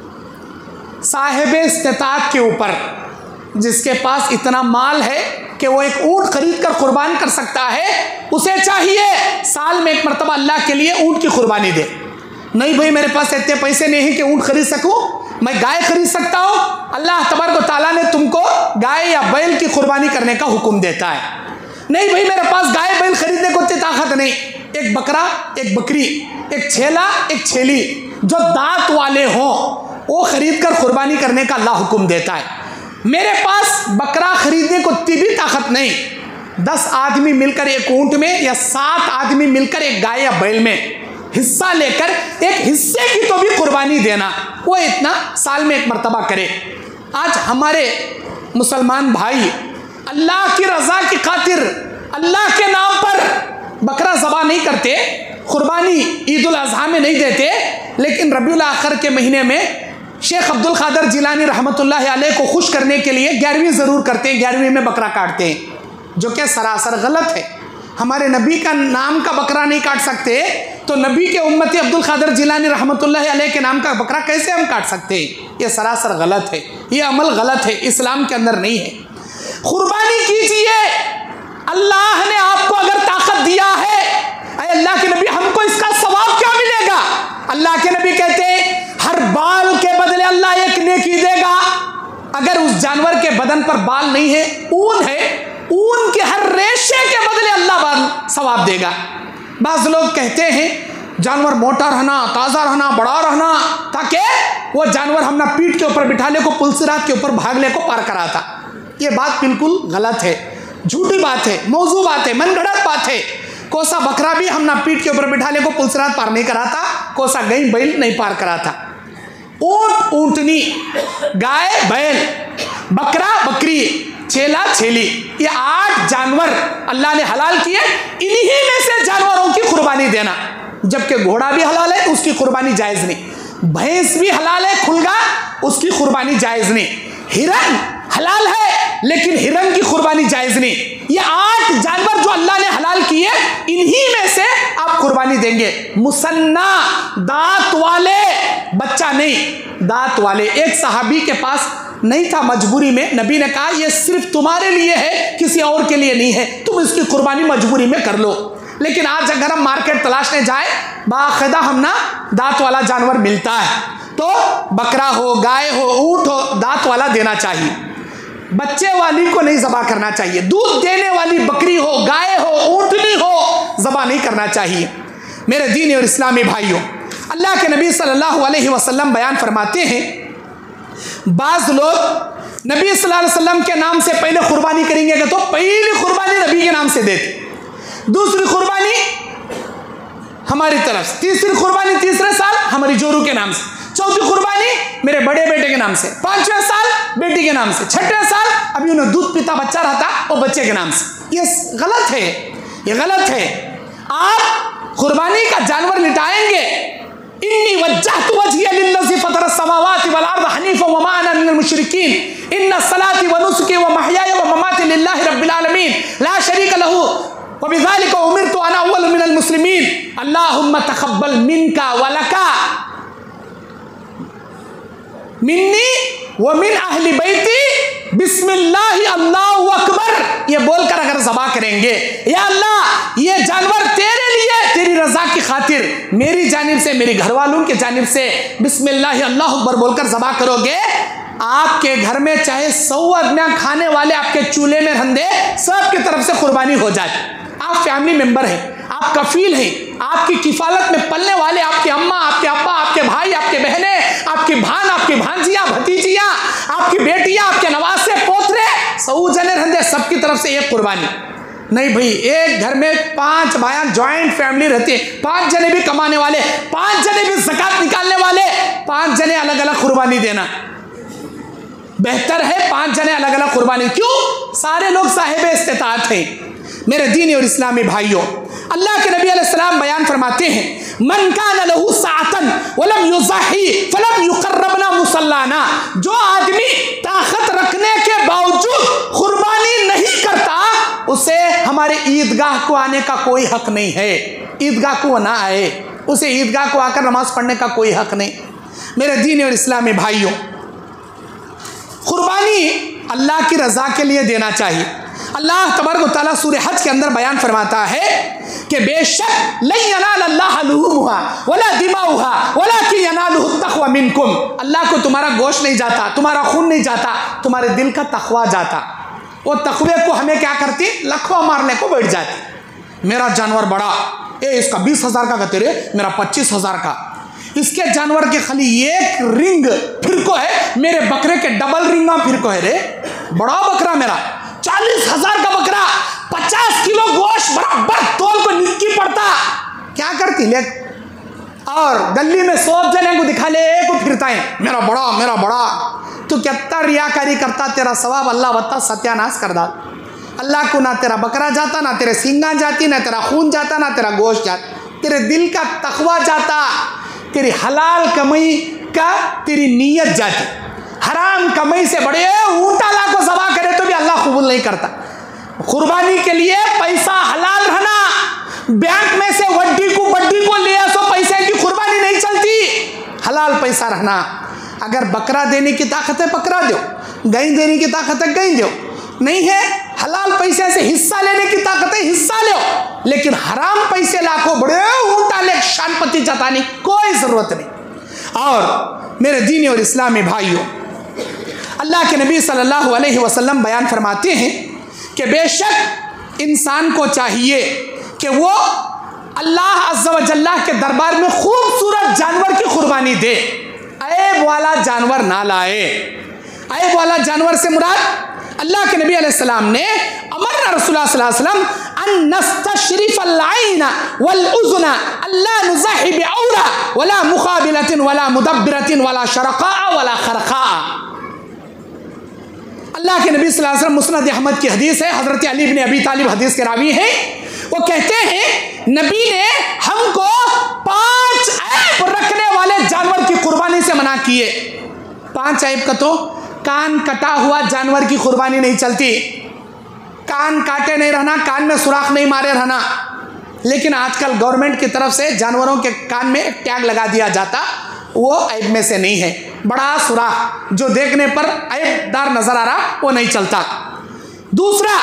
साहिब इस्तिताअत के ऊपर, जिसके पास इतना माल है कि वो एक ऊँट खरीद कर कुर्बान कर सकता है, उसे चाहिए साल में एक मरतबा अल्लाह के लिए ऊँट की कुर्बानी दे। नहीं भाई मेरे पास इतने पैसे नहीं हैं कि ऊँट खरीद सकूँ, मैं गाय खरीद सकता हूँ, अल्लाह तबारक व तआला ने तुमको गाय या बैल की कुर्बानी करने का हुक्म देता है। नहीं भाई मेरे पास गाय बैल खरीदने को इतनी ताकत नहीं, एक बकरा, एक बकरी, एक छेला, एक छेली जो दांत वाले हों वो खरीद कर कुर्बानी करने का अल्लाह हुक्म देता है। मेरे पास बकरा खरीदने को इतनी भी ताकत नहीं, 10 आदमी मिलकर एक ऊँट में या 7 आदमी मिलकर एक गाय या बैल में हिस्सा लेकर एक हिस्से की तो भी कुर्बानी देना, वो इतना साल में एक मरतबा करे। आज हमारे मुसलमान भाई अल्लाह की रज़ा की खातिर, अल्लाह के नाम पर बकरा ज़बा नहीं करते, कुर्बानी ईद उल अज़हा में नहीं देते, लेकिन रबीउल आखिर के महीने में शेख अब्दुल कादिर जिलानी रहमतुल्लाह अलैह को खुश करने के लिए 11वीं ज़रूर करते हैं, 11वीं में बकरा काटते हैं, जो कि सरासर गलत है। हमारे नबी का नाम का बकरा नहीं काट सकते, तो नबी के उम्मती अब्दुल कादिर जिलानी रहमतुल्लाह अलैह के नाम का बकरा कैसे हम काट सकते हैं? ये सरासर गलत है, ये अमल गलत है, इस्लाम के अंदर नहीं है। कुर्बानी कीजिए, अल्लाह ने आपको अगर ताकत दिया है, अल्लाह के नबी हमको इसका सवाब क्या मिलेगा? अल्लाह के नबी कहते हैं हर बाल के बदले अल्लाह एक नेकी देगा। अगर उस जानवर के बदन पर बाल नहीं है, ऊन है, ऊन के हर रेशे के बदले अल्लाह बाल सवाब देगा। बाज़ लोग कहते हैं जानवर मोटा रहना, ताज़ा रहना, बड़ा रहना, ताकि वो जानवर हम ना पीठ के ऊपर बिठा ले को पुलसिरात के ऊपर भाग ले को पार करा था। ये बात बिल्कुल गलत है, झूठी बात है, मौजू बात है, मनगढ़ंत बात है। कोसा बकरा भी हम ना पीठ के ऊपर बिठा ले को पुलसिरात पार नहीं कराता, कोसा गई बैल नहीं पार कराता। ऊंट ऊंटनी, गाय बैल, बकरा बकरी, चेला छेली, ये 8 जानवर अल्लाह ने हलाल किए, इन्हीं में से जानवरों की कुर्बानी देना। जबकि घोड़ा भी हलाल है, उसकी कुर्बानी जायज़ नहीं। भैंस भी हलाल है, खुलगा, उसकी कुर्बानी जायज़ नहीं। हिरन हलाल है, लेकिन हिरन की कुर्बानी जायज़ नहीं। ये 8 जानवर जो अल्लाह ने हलाल किए, इन्हीं में से आप कुर्बानी देंगे। मुसन्ना, दांत वाले, बच्चा नहीं, दांत वाले। एक सहाबी के पास नहीं था, मजबूरी में नबी ने कहा ये सिर्फ तुम्हारे लिए है, किसी और के लिए नहीं है, तुम इसकी कुर्बानी मजबूरी में कर लो। लेकिन आज अगर हम मार्केट तलाशने जाए, बाकायदा हम ना दांत वाला जानवर मिलता है, तो बकरा हो, गाय हो, ऊंट हो, दांत वाला देना चाहिए। बच्चे वाली को नहीं ज़बा करना चाहिए। दूध देने वाली बकरी हो, गाय हो, ऊंटनी हो, ज़बा नहीं करना चाहिए। मेरे दीनी और इस्लामी भाइयों, अल्लाह के नबी सल्लल्लाहु अलैहि वसल्लम बयान फरमाते हैं, बाज़ लोग नबी सल्लल्लाहु अलैहि वसल्लम के नाम से पहले कुर्बानी करेंगे तो पहली कुर्बानी नबी के नाम से देते, दूसरी कुर्बानी हमारी तरफ से, तीसरी कुर्बानी तीसरे साल हमारी जोरू के नाम से, चौथी कुर्बानी मेरे बड़े बेटे के नाम से, 5वें साल बेटी के नाम से, 6वें साल अभी उन्हें दूध पीता बच्चा रहता और बच्चे के नाम से। ये गलत है, ये गलत है। आप कुर्बानी का जानवर लिटाएंगे, इन्नी वज्जहतु वजहिया लिल्लज़ी फतरा अस्समावाति वल अर्द हनीफा व मा अना मिनल मुशरिकीन इन्ना सलाती व नुसुकी व महयाया व ममाती लिल्लाहि रब्बिल आलमीन ला शरीका लहू व बिज़ालिका उमिरतु अना अव्वलु मिनल मुस्लिमीन अल्लाहुम्मा तक़ब्बल मिन्का व लका मिन्नी व मिन अहली बैती बिस्मिल्लाह अल्लाहु अकबर, ये बोलकर अगर ज़बा करेंगे, या अल्लाह ये जानवर तेरे लिए, तेरी रज़ा की खातिर, मेरी जानिब से, मेरी घर वालों की जानिब से बिस्मिल्लाह अल्लाहु अकबर बोलकर ज़बा करोगे, आपके घर में चाहे 100 आदमियाँ खाने वाले आपके चूल्हे में रंधे, सबकी तरफ से कुर्बानी हो जाए। आप फैमिली मेंबर हैं, आप कफील हैं, आपकी किफालत में पलने वाले आपके अम्मा, आपके अब्बा, आपके भाई, आपके बहनें, आपकी भान, आपकी भांजियाँ, भतीजियाँ, आपकी बेटियाँ, आपके नवासे, पोतरे, 100 जने रहते, सबकी तरफ से एक कुर्बानी नहीं। भाई एक घर में 5 भाइयाँ जॉइंट फैमिली रहती है, 5 जने भी कमाने वाले, 5 जने भी ज़कात निकालने वाले, 5 जने अलग अलग कुर्बानी देना बेहतर है। 5 जने अलग अलग कुर्बानी, क्यों? सारे लोग साहिब इस्तिताअत हैं। मेरे दीनी और इस्लामी भाइयों, अल्लाह के नबी अलैहिस्सलाम बयान फरमाते हैं, मन कान लहू साअतन वलम युज़ही फलम युक़र्रबना मुसल्लाना, जो आदमी ताकत रखने के बावजूद कुर्बानी नहीं करता, उसे हमारे ईदगाह को आने का कोई हक नहीं है। ईदगाह को ना आए, उसे ईदगाह को आकर नमाज पढ़ने का कोई हक नहीं। मेरे दीनी और इस्लामी भाइयों, कुर्बानी अल्लाह की रज़ा के लिए देना चाहिए। अल्लाह तबारक व तआला सूरह हज के अंदर बयान फरमाता है कि बेशक लन यनालल्लाह लुहूमुहा वला दिमाउहा वलाकिन यनालुहु तक़वा मिनकुम, अल्लाह को तुम्हारा गोश्त नहीं जाता, तुम्हारा खून नहीं जाता, तुम्हारे दिल का तक़वा जाता। वो तक़वे को हमें क्या करती, लखवा मारने को बैठ जाती। मेरा जानवर बड़ा, इसका 20,000 का कहते रे, मेरा 25,000 का, इसके जानवर के खाली एक रिंग फिर को है, मेरे बकरे के डबल रिंगा फिर को है रे, बड़ा बकरा मेरा, 40,000 का बकरा, 50 किलो गोश्त बराबर तोल को निक्की पड़ता, क्या करती ले, और गली में 100 जने को दिखा ले, को फिरता है मेरा बड़ा, मेरा बड़ा। तो कितना रियाकारी करता, तेरा सवाब अल्लाह बता सत्यानाश कर डाल। अल्लाह को ना तेरा बकरा जाता, ना तेरे सींगा जाती, ना तेरा खून जाता, ना तेरा गोश्त जाता, तेरे दिल का तकवा जाता, तेरी हलाल कमाई का तेरी नीयत जाती। हराम कमाई से बड़े ऊँट अल्लाह को ज़बा करे तो भी अल्लाह कबूल नहीं करता। कुर्बानी के लिए पैसा हलाल रहना, बैंक में से वड्डी को ले सो पैसे की कुर्बानी नहीं चलती, हलाल पैसा रहना। अगर बकरा देने की ताकत है बकरा दो, गाय देने की ताकत है गाय दो, नहीं है हलाल पैसे से हिस्सा लेने की ताकत है हिस्सा लो, लेकिन हराम पैसे लाखों बड़े ऊँटा ले शानपति जताने कोई जरूरत नहीं। और मेरे दीनी और इस्लामी भाइयों, अल्लाह के नबी सल्लल्लाहु अलैहि वसल्लम बयान फरमाते हैं कि बेशक इंसान को चाहिए कि वो अल्लाह अज़्ज़ा व जल्ला के दरबार में खूबसूरत जानवर की कुर्बानी दे, ऐब वाला जानवर ना लाए। ऐब वाला जानवर से मुराद अल्लाह के नबी अलैहिस्सलाम ने अमरना रसूलुल्लाह सल्लल्लाहु अलैहि वसल्लम अन नस्तशरिफल आइना वल उज़ुना अल्ला नुज़ही बिऔरा वला मुक़ाबिलतिन वला मुदब्बिरतिन वला शरक़ा वला खरक़ा। अल्लाह के नबी सल्लल्लाहु अलैहि वसल्लम मुस्नद अहमद की हदीस है, हज़रत अली इब्न अबी तालिब हदीस के रावी हैं। वो कहते हैं नबी ने हमको 5 ऐब रखने वाले जानवर की कुर्बानी से मना किए। 5 ऐब का तो कान कटा हुआ जानवर की कुर्बानी नहीं चलती, कान काटे नहीं रहना, कान में सुराख नहीं मारे रहना। लेकिन आजकल गवर्नमेंट की तरफ से जानवरों के कान में एक टैग लगा दिया जाता, वो ऐब में से नहीं है। बड़ा सुराख जो देखने पर ऐबदार नजर आ रहा वो नहीं चलता। दूसरा,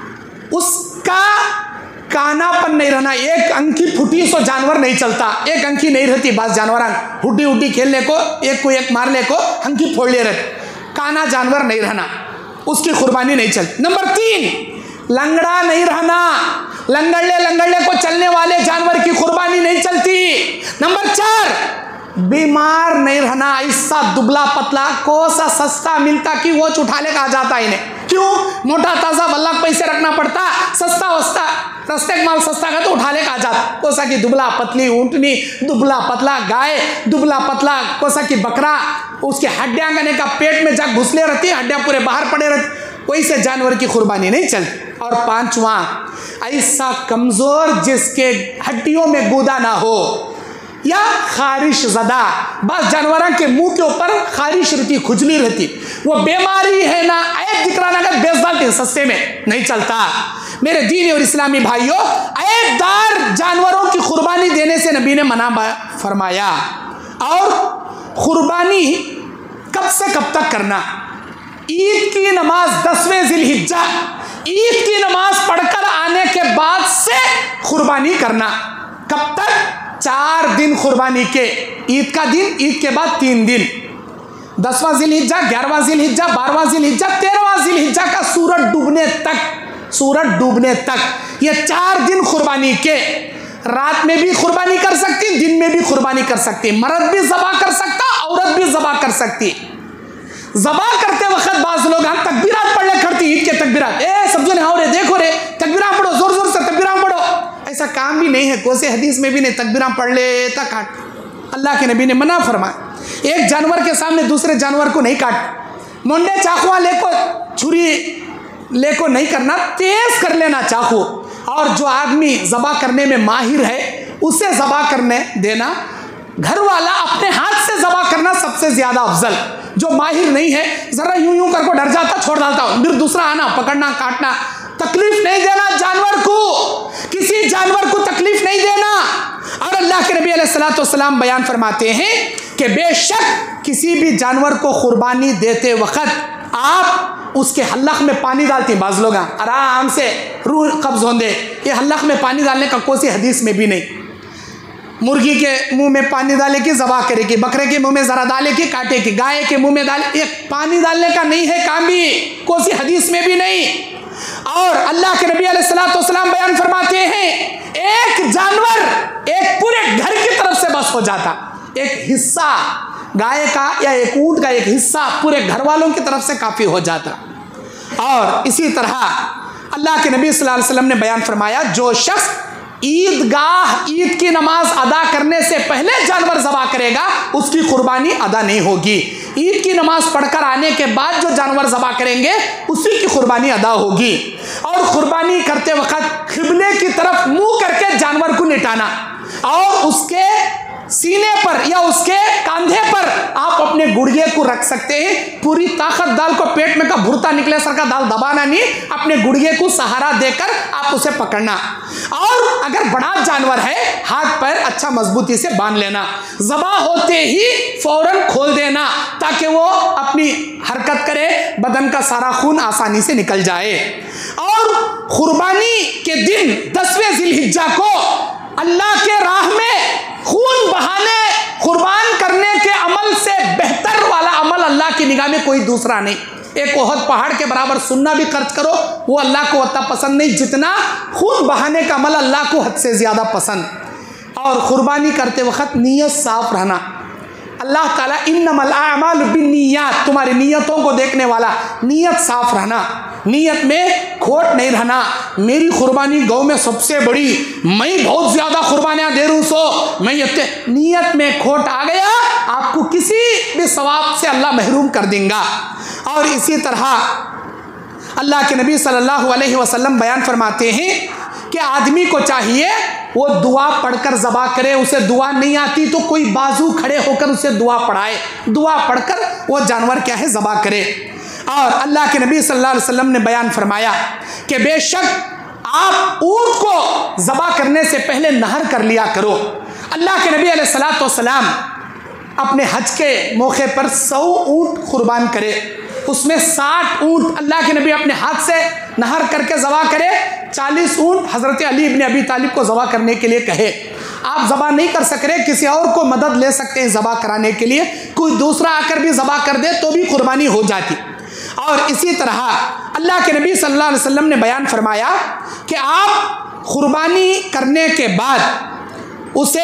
उसका कानापन नहीं रहना, एक अंकी फुटी सो जानवर नहीं चलता, एक अंकी नहीं रहती। बस जानवर हुड्डी हुड्डी खेलने को एक मारने को अंकी फोड़ ले रहते, काना जानवर नहीं रहना, उसकी कुर्बानी नहीं चलती। नंबर 3, लंगड़ा नहीं रहना, लंगड़े को चलने वाले जानवर की कुर्बानी नहीं चलती। नंबर 4, बीमार नहीं रहना, ऐसा दुबला पतला कोसा सस्ता मिलता कि वो उठा ले कहा जाता है इन्हें। क्यों? मोटा ताजा बल्ला पैसे रखना पड़ता, सस्ता वस्ता रस्ते का माल सस्ता का तो उठा ले कहा जाता। कोसा की दुबला पतली ऊँटनी, दुबला पतला गाय, दुबला पतला कोसा की बकरा, उसके हड्डियाँ गने का पेट में जा घुसले रहती, हड्डियाँ पूरे बाहर पड़े रहती, वैसे जानवर की कुर्बानी नहीं चलती। और 5वां, ऐसा कमजोर जिसके हड्डियों में गूदा ना हो या खारिश ज़दा, बस जानवर के मुंह के ऊपर खारिश रहती, खुजली रहती, वो बीमारी है ना, ऐब दिखलाना का बेजदार सस्ते में नहीं चलता। मेरे दीनी और इस्लामी भाइयों, ऐबदार जानवरों की कुर्बानी देने से नबी ने मना फरमाया। और कुर्बानी कब से कब तक करना? ईद की नमाज 10वें ज़िलहिज्जा, ईद की नमाज पढ़कर आने के बाद से कुर्बानी करना। कब तक? 4 दिन कुर्बानी के, ईद का दिन, ईद के बाद 3 दिन, 10वां ज़िलहिज्जा, 11वां ज़िलहिज्जा, 12वां ज़िलहिज्जा, 13वां ज़िलहिज्जा का सूरज डूबने तक, ये 4 दिन कुर्बानी के। रात में भी कुर्बानी कर सकती, दिन में भी कुर्बानी कर सकती, मर्द भी ज़बा कर सकता, औरत भी ज़बा कर सकती। ज़बा करते वक्त बाज़ लोग हम तकबीरात पढ़ने खड़ती, ईद के तकबीरात, समझो ना, हो रे देखो रे तकबीरात पढ़ो, जोर जोर से तकबीरात पढ़ो, ऐसा काम भी नहीं है, कोई से हदीस में भी नहीं, तकबीरात पढ़ लेता काट। अल्लाह के नबी ने मना फरमाया, एक जानवर के सामने दूसरे जानवर को नहीं काट, मुंडे चाकुआ लेको, छुरी लेको नहीं करना, तेज कर लेना चाकू। और जो आदमी ज़बा करने में माहिर है उसे ज़बा करने देना, घर वाला अपने हाथ से ज़बा करना सबसे ज़्यादा अफजल। जो माहिर नहीं है ज़रा यूं करके डर जाता, छोड़ डालता, फिर दूसरा आना, पकड़ना, काटना, तकलीफ नहीं देना जानवर को, किसी जानवर को तकलीफ नहीं देना। और अल्लाह के नबी अलैहिस्सलातु वस्सलाम बयान फरमाते हैं कि बेशक किसी भी जानवर को कुर्बानी देते वक्त आप उसके हल्लक में पानी डालते हैं। बाज़ लोग आराम से रूह कब्ज़ होंगे, ये हल्लक में पानी डालने का कोई सी हदीस में भी नहीं। मुर्गी के मुंह में पानी डाले की ज़बा करेगी, बकरे के मुंह में ज़रा डाले की काटेगी, गाय के मुंह में डाले, ये पानी डालने का नहीं है काम भी, कोई सी हदीस में भी नहीं। और अल्लाह के नबी अलैहिस्सलातु वस्सलाम बयान फरमाते हैं, एक जानवर एक पूरे घर की तरफ से बस हो जाता, एक हिस्सा गाय का या एक ऊँट का एक हिस्सा पूरे घर वालों की तरफ से काफ़ी हो जाता। और इसी तरह अल्लाह के नबी सल्लल्लाहु अलैहि वसल्लम ने बयान फरमाया, जो शख्स ईद की नमाज अदा करने से पहले जानवर ज़बा करेगा उसकी कुर्बानी अदा नहीं होगी। ईद की नमाज पढ़कर आने के बाद जो जानवर ज़बा करेंगे उसी की कुर्बानी अदा होगी। और और कुर्बानी करते वक्त किबले की तरफ मुंह करके जानवर को लेटाना और उसके सीने पर या उसके कंधे पर आप अपने गुड़िए को रख सकते हैं। पूरी ताकत दाल को पेट में का भुरता निकले सर का दाल दबाना नहीं, अपने गुड़िए को सहारा देकर आप उसे पकड़ना। और अगर बड़ा जानवर है हाथ पैर अच्छा मजबूती से बांध लेना, ज़बा होते ही फौरन खोल देना ताकि वो अपनी हरकत करे, बदन का सारा खून आसानी से निकल जाए। और कुर्बानी के दिन 10वें जिलहिज्जा को अल्लाह के राह में खून बहाने कुर्बान करने के अमल से बेहतर वाला अमल अल्लाह की निगाह में कोई दूसरा नहीं। एक ओहद पहाड़ के बराबर सुन्ना भी खर्च करो, वो अल्लाह को उतना पसंद नहीं जितना खून बहाने का अमल अल्लाह को हद से ज़्यादा पसंद। और कुर्बानी करते वक्त नीयत साफ रहना। अल्लाह ताला इन्नमल आमालु बिन्नियात, तुम्हारी नीयतों को देखने वाला, नीयत साफ रहना, नीयत में खोट नहीं रहना। मेरी कुर्बानी गौ में सबसे बड़ी, मैं बहुत ज़्यादा कुर्बानियाँ दे रूँ सो मैं नीयत में खोट आ गया, आपको किसी भी सवाब से अल्लाह महरूम कर देगा। और इसी तरह अल्लाह के नबी सल्लल्लाहु अलैहि वसल्लम बयान फरमाते हैं कि आदमी को चाहिए वो दुआ पढ़कर ज़बा करे। उसे दुआ नहीं आती तो कोई बाजू खड़े होकर उसे दुआ पढ़ाए, दुआ पढ़कर वो जानवर क्या है ज़बा करे। और अल्लाह के नबी सल्लल्लाहु अलैहि वसल्लम ने बयान फरमाया कि बेशक आप ऊँट को ज़बा करने से पहले नहर कर लिया करो। अल्लाह के नबी अलैहिस्सलातु वस्सलाम अपने हज के मौके पर 100 ऊँट कुर्बान करे, उसमें 60 ऊँट अल्लाह के नबी अपने हाथ से नहर करके ज़बा करे, 40 ऊँट हज़रत अली इब्न अबी तालिब को ज़बा करने के लिए कहे। आप ज़बा नहीं कर सक रहे, किसी और को मदद ले सकते हैं ज़बा कराने के लिए, कोई दूसरा आकर भी ज़बा कर दे तो भी कुर्बानी हो जाती। और इसी तरह अल्लाह के नबी सल्लल्लाहु अलैहि वसल्लम ने बयान फरमाया कि आप कुर्बानी करने के बाद उसे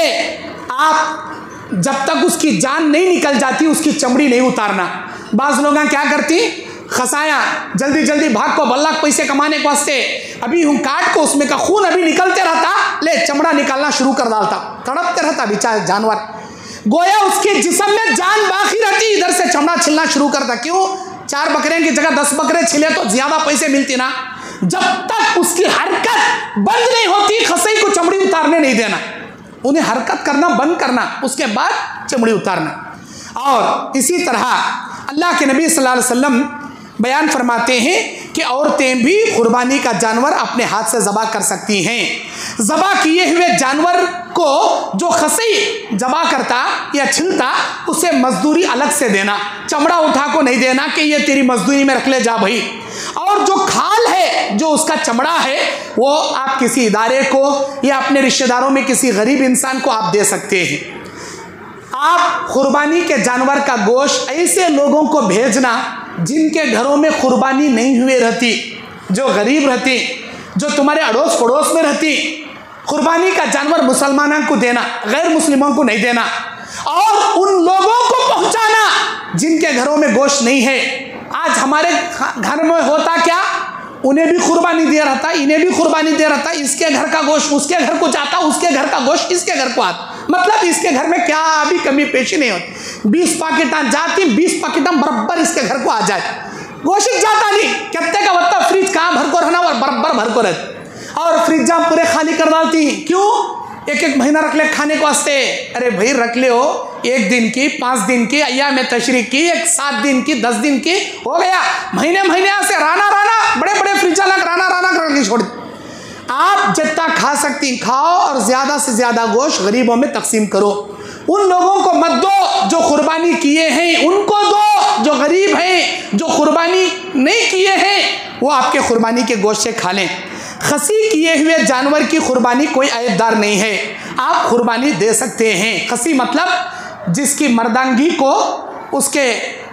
आप जब तक उसकी जान नहीं निकल जाती उसकी चमड़ी नहीं उतारना। बाज़ लोग क्या करती, खसाया जल्दी जल्दी भाग को बल्ला पैसे कमाने के वास्ते अभी हूँ काट को उसमें का खून अभी निकलते रहता, ले चमड़ा निकालना शुरू कर डालता, तड़पते रहता बेचारा जानवर, गोया उसके जिस्म में जान बाकी रहती, इधर से चमड़ा छिलना शुरू करता। क्यों? 4 बकरे की जगह 10 बकरे छिले तो ज़्यादा पैसे मिलती ना। जब तक उसकी हरकत बंद नहीं होती खसई को चमड़ी उतारने नहीं देना, उन्हें हरकत करना बंद करना, उसके बाद चमड़ी उतारना। और इसी तरह अल्लाह के नबी सल्लल्लाहु अलैहि वसल्लम बयान फरमाते हैं कि औरतें भी कुर्बानी का जानवर अपने हाथ से ज़बा कर सकती हैं। ज़बा किए हुए जानवर को जो खसी ज़बा करता या छिलता उसे मजदूरी अलग से देना, चमड़ा उठा को नहीं देना कि ये तेरी मजदूरी में रख ले जा भाई। और जो खाल है, जो उसका चमड़ा है, वो आप किसी इदारे को या अपने रिश्तेदारों में किसी गरीब इंसान को आप दे सकते हैं। आप कुर्बानी के जानवर का गोश्त ऐसे लोगों को भेजना जिनके घरों में कुर्बानी नहीं हुई रहती, जो गरीब रहती, जो तुम्हारे अड़ोस पड़ोस में रहती। कुर्बानी का जानवर मुसलमानों को देना, गैर मुस्लिमों को नहीं देना। और उन लोगों को पहुंचाना जिनके घरों में गोश्त नहीं है। आज हमारे घर में होता क्या, उन्हें भी कुर्बानी दे रहा था, इन्हें भी कुर्बानी दे रहा था, इसके घर का गोश्त उसके घर को जाता, उसके घर का गोश्त इसके घर को आता, मतलब इसके घर में क्या अभी कमी पेशी नहीं होती। 20 पैकेट जाती, 20 पैकेट बराबर इसके घर को आ जाए, गोश्त जाता नहीं। कितने का बता, फ्रिज कहाँ भर को रहना और बराबर भर को रहती, और फ्रिज जहाँ पूरे खाली कर डालती। क्यों? 1-1 महीना रख ले खाने के वास्ते। अरे भाई रख ले हो, 1 दिन की, 5 दिन की, अय्याम तशरीक की, 7 दिन की, 10 दिन की, हो गया। महीने से राना बड़े बड़े फ्रिज राना करके छोड़। आप जितना खा सकती खाओ और ज़्यादा से ज़्यादा गोश्त गरीबों में तकसीम करो। उन लोगों को मत दो जो कुर्बानी किए हैं, उनको दो जो गरीब हैं, जो कुर्बानी नहीं किए हैं वो आपके कुर्बानी के गोश्त से खा लें। खसी किए हुए जानवर की कुर्बानी कोई ऐबदार नहीं है, आप कुर्बानी दे सकते हैं। खसी मतलब जिसकी मर्दांगी को उसके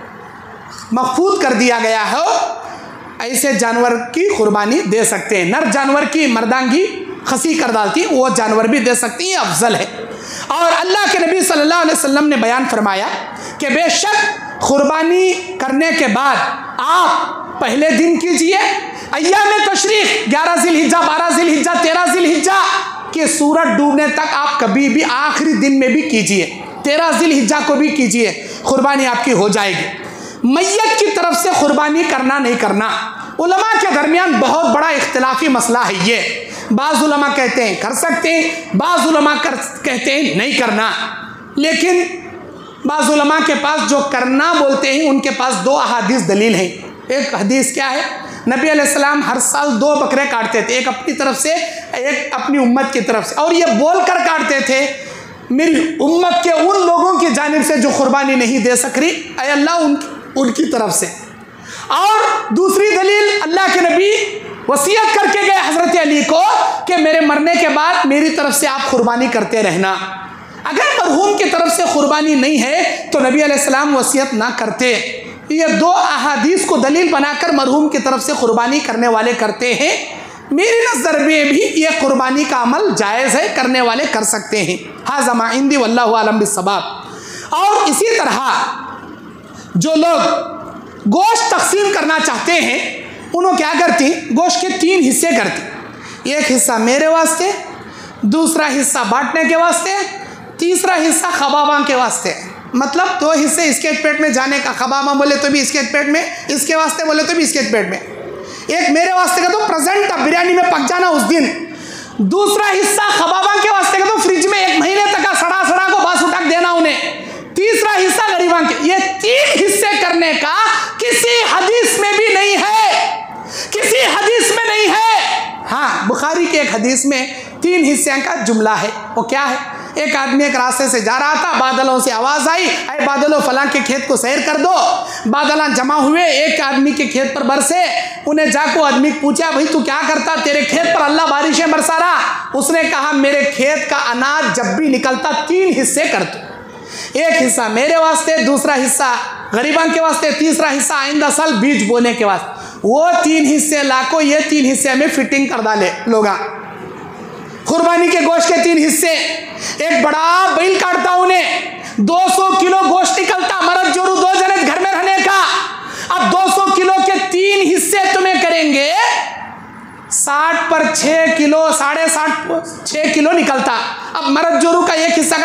महफूज कर दिया गया हो, ऐसे जानवर की कुर्बानी दे सकते हैं। नर जानवर की मर्दांगी खसी कर डालती, वो जानवर भी दे सकती है, अफजल है। और अल्लाह के नबी सल्लल्लाहु अलैहि वसल्लम ने बयान फरमाया कि बेशक कुर्बानी करने के बाद आप पहले दिन कीजिए, अय्याम तशरीक 11 ज़िलहिज्जा, 12 ज़िलहिज्जा, 13 ज़िलहिज्जा के सूरज डूबने तक आप कभी भी आखिरी दिन में भी कीजिए, 13 ज़िलहिज्जा को भी कीजिए, कुर्बानी आपकी हो जाएगी। मैयत की तरफ से कुर्बानी करना नहीं करना, उलमा के दरमियान बहुत बड़ा इख्तिलाफी मसला है ये। बाज़ उलमा कहते हैं कर सकते हैं, बाज़ उलमा कहते हैं नहीं करना। लेकिन बाज़ उलमा के पास जो करना बोलते हैं उनके पास 2 अहादीस दलील हैं। एक हदीस क्या है, नबी अलैहिस्सलाम हर साल 2 बकरे काटते थे, एक अपनी तरफ से एक अपनी उम्मत की तरफ से, और ये बोल कर काटते थे मेरी उम्मत के उन लोगों की जानिब से जो कुर्बानी नहीं दे सक रही, ऐ अल्लाह उनकी तरफ से। और दूसरी दलील, अल्लाह के नबी वसीयत करके गए हज़रत अली को कि मेरे मरने के बाद मेरी तरफ से आप कुर्बानी करते रहना। अगर मरहूम की तरफ से कुर्बानी नहीं है तो नबी अलैहिस्सलाम वसीयत ना करते। ये 2 अहादीस को दलील बनाकर मरहूम की तरफ से कुर्बानी करने वाले करते हैं। मेरी नज़र में भी ये कुर्बानी का अमल जायज़ है, करने वाले कर सकते हैं। हाज़ा मा इंदी वल्लाहु आलम बिस्सवाब। और इसी तरह जो लोग गोश्त तकसीम करना चाहते हैं उन्होंने क्या करती, गोश्त के 3 हिस्से करती। एक हिस्सा मेरे वास्ते, दूसरा हिस्सा बांटने के वास्ते, तीसरा हिस्सा खबाबा के वास्ते। मतलब 2 हिस्से इसके पेट में जाने का, खबाबा बोले तो भी इसके पेट में, इसके वास्ते बोले तो भी इसके पेट में। एक मेरे वास्ते का तो प्रेजेंट बिरयानी में पक जाना उस दिन, दूसरा हिस्सा खबाबा के वास्ते का तो फ्रिज में 1 महीने तक का सड़ा सड़ा को बास उठा देना उन्हें, तीसरा हिस्सा गरीबां के। ये 3 हिस्से करने का किसी हदीस में भी नहीं है, किसी हदीस में नहीं है। हाँ, बुखारी के एक हदीस में 3 हिस्से का जुमला है। वो क्या है, एक आदमी एक रास्ते से जा रहा था, बादलों से आवाज़ आई, अरे बादलों फलां के खेत को सैर कर दो। बादल जमा हुए, एक आदमी के खेत पर बरसे। उन्हें जाको आदमी पूछा, भाई तू क्या करता, तेरे खेत पर अल्लाह बारिशें बरसा रहा। उसने कहा, मेरे खेत का अनाज जब भी निकलता 3 हिस्से कर दो, एक हिस्सा मेरे वास्ते, दूसरा हिस्सा गरीबां के वास्ते, तीसरा हिस्सा आइंदा साल बीज बोने के वास्ते। वो 3 हिस्से लाको, ये 3 हिस्से में फिटिंग कर डाले लोग। कुर्बानी के गोश्त के 3 हिस्से, एक बड़ा बैल काटता, उन्हें 200 किलो गोश्त निकलता, मरद जोरू 2 जने घर में रहने का। अब 200 किलो के 3 हिस्से तुम्हें करेंगे, 60 पर 6 किलो, 6.5 किलो निकलता। अब मरद जोरू का एक हिस्सा का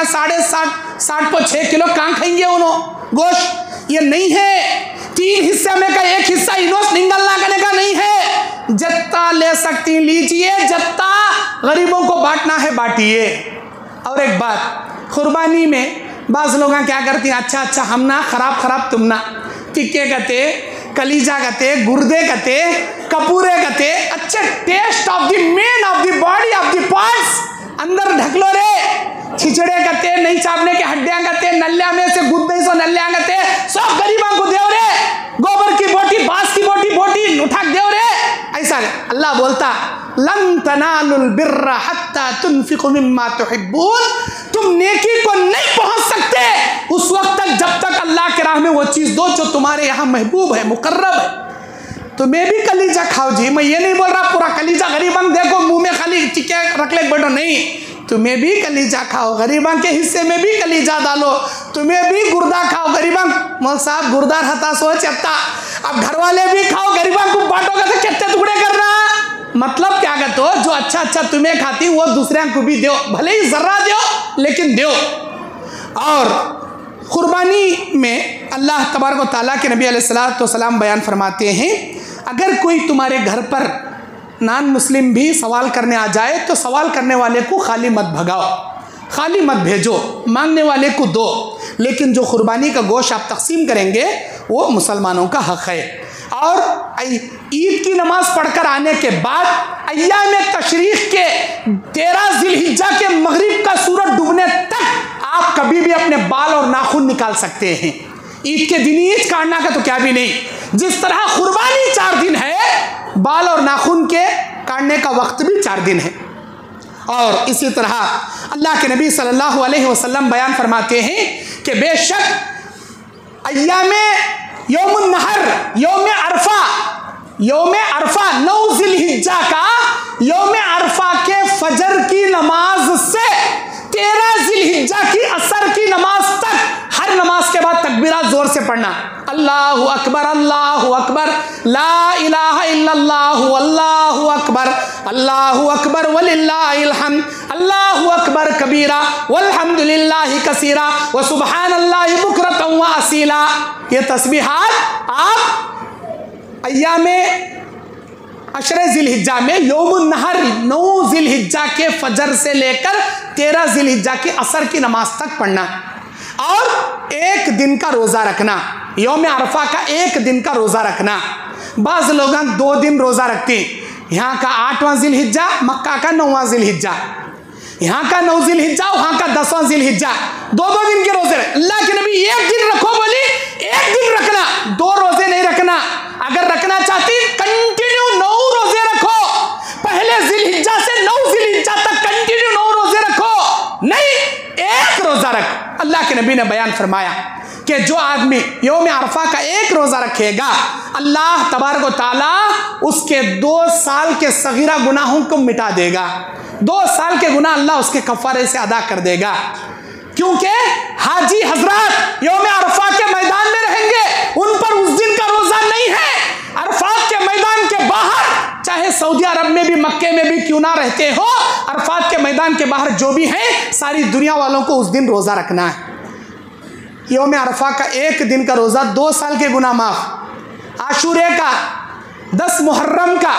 60 पर 6 किलो कहाँ खाएंगे उन्होंने गोश्त? ये नहीं है। 3 हिस्से में का एक हिस्सा इनोस निगलना करने का नहीं है। जत्ता ले सकती लीजिए, जत्ता गरीबों को बांटना है बांटिए। और एक बात, कुर्बानी में बाज़ लोग क्या करती हैं, अच्छा हम ना खराब तुम ना, टिक्के कते, कलीजा कते, गुर्दे कते, कपूरे कते, अच्छे test of the main of the body of the parts अंदर ढक लो रे। छिचड़े कते, नहीं चापने के हड्डियां कते, नल्या में से गुद्दे सो नल्या कते, सब गरीबों को देव रे। गोबर की बोटी, बांस की बोटी उठा देव रे। ऐसा अल्लाह बोलता, लन तनालुल बिर्रा हत्ता तुनफिकु मिम्मा तुहिब्बून। तुम नेकी को नहीं पहुंच सकते उस वक्त तक जब तक अल्लाह के राह में वो चीज़ दो जो तुम्हारे यहाँ महबूब है, मुकर्रब है। तो मैं भी कलीजा खाओ जी, मैं ये नहीं बोल रहा पूरा कलीजा गरीबन देखो मुंह में खाली चिक्के रख ले बैठो, नहीं। तुम्हें भी कलीजा खाओ, गरीबन के हिस्से में भी कलीजा डालो, तुम्हें भी गुर्दा खाओ। गरीबन मौल साहब गुर्दा रहता सो चत्ता, अब घर वाले भी खाओ, गरीबन को बांटोगे तो कितने टुकड़े करना। मतलब क्या कहते हो, जो अच्छा तुम्हें खाती वो दूसरे को भी दो, भले ही जर्रा दो लेकिन दो। और कुर्बानी में अल्लाह तबारक व तआला के नबी अलैहिस्सलाम बयान फरमाते हैं, अगर कोई तुम्हारे घर पर नॉन मुस्लिम भी सवाल करने आ जाए तो सवाल करने वाले को खाली मत भगाओ, खाली मत भेजो, मांगने वाले को दो। लेकिन जो कुर्बानी का गोश्त आप तकसीम करेंगे वो मुसलमानों का हक़ है। और ईद की नमाज पढ़कर आने के बाद अय्याम तशरीक़ के 13 ज़िलहिज्जा के मगरिब का सूरज डूबने तक आप कभी भी अपने बाल और नाखून निकाल सकते हैं। ईद के दिन ईद काटना का तो क्या भी नहीं। जिस तरह कुर्बानी 4 दिन है, बाल और नाखून के काटने का वक्त भी 4 दिन है। और इसी तरह अल्लाह के नबी सल्लल्लाहु अलैहि वसल्लम बयान फरमाते हैं कि बेशक अय्यामे यौमुन नहर, यौम अरफा 9 ज़िलहिज्जा का यौम अरफा के फजर की नमाज से 13 ज़िलहिज्जा की असर की नमाज तक, हर नमाज के बाद तकबीरात जोर से पढ़ना, अल्लाहु अकबर, ला इलाहा इल्लल्लाहु, अल्लाहु अकबर वलिल्लाहिल हम्द, अल्लाहु अकबर कबीरा वल्हम्दुलिल्लाहि कसीरा व सुब्हानल्लाहि बुकरतन व असीला। ये तस्बीहात आप अय्यामे अशरे जिलहिज्जा में यौमुन नहर 9 जिलहिज्जा के फजर से लेकर 13 जिलहिज्जा की असर की नमाज तक पढ़ना और 1 दिन का रोज़ा रखना। यौम अरफा का 1 दिन का रोज़ा रखना। बाज़ लोग 2 दिन रोज़ा रखते हैं, यहाँ का 8वां जिलहिज्जा, मक्का का 9वां जिलहिज्जा, यहाँ का 9 जिलहिज्जा, वहाँ का 10वां जिलहिज्जा, 2-2 दिन के रोज़े। अल्लाह के नबी 1 दिन रखो बोली, 1 दिन रखना, 2 रोज़े नहीं रखना। अगर रखना चाहती कंटिन्यू 9 रोज़े रखो, पहले जिलहिज्जा से 9 जिलहिज्जा तक कंटिन्यू 9 रोज़े रखो, नहीं 1 रोज़ा रख। अल्लाह के नबी ने बयान फरमाया कि जो आदमी यौम अरफा का 1 रोज़ा रखेगा, अल्लाह तबारक व तआला उसके 2 साल के सगीरा गुनाहों को मिटा देगा। 2 साल के गुनाह अल्लाह उसके कफ़ारे से अदा कर देगा, क्योंकि हाजी हजरात यौम अरफा के मैदान में रहेंगे, उन पर उस दिन का रोज़ा नहीं है। अरफात के मैदान के बाहर, चाहे सऊदी अरब में भी मक्के में भी क्यों ना रहते हो, अरफात के मैदान के बाहर जो भी हैं, सारी दुनिया वालों को उस दिन रोज़ा रखना है। यौम अरफा का 1 दिन का रोज़ा 2 साल के गुनाह माफ़। आशूरे का 10 मुहर्रम का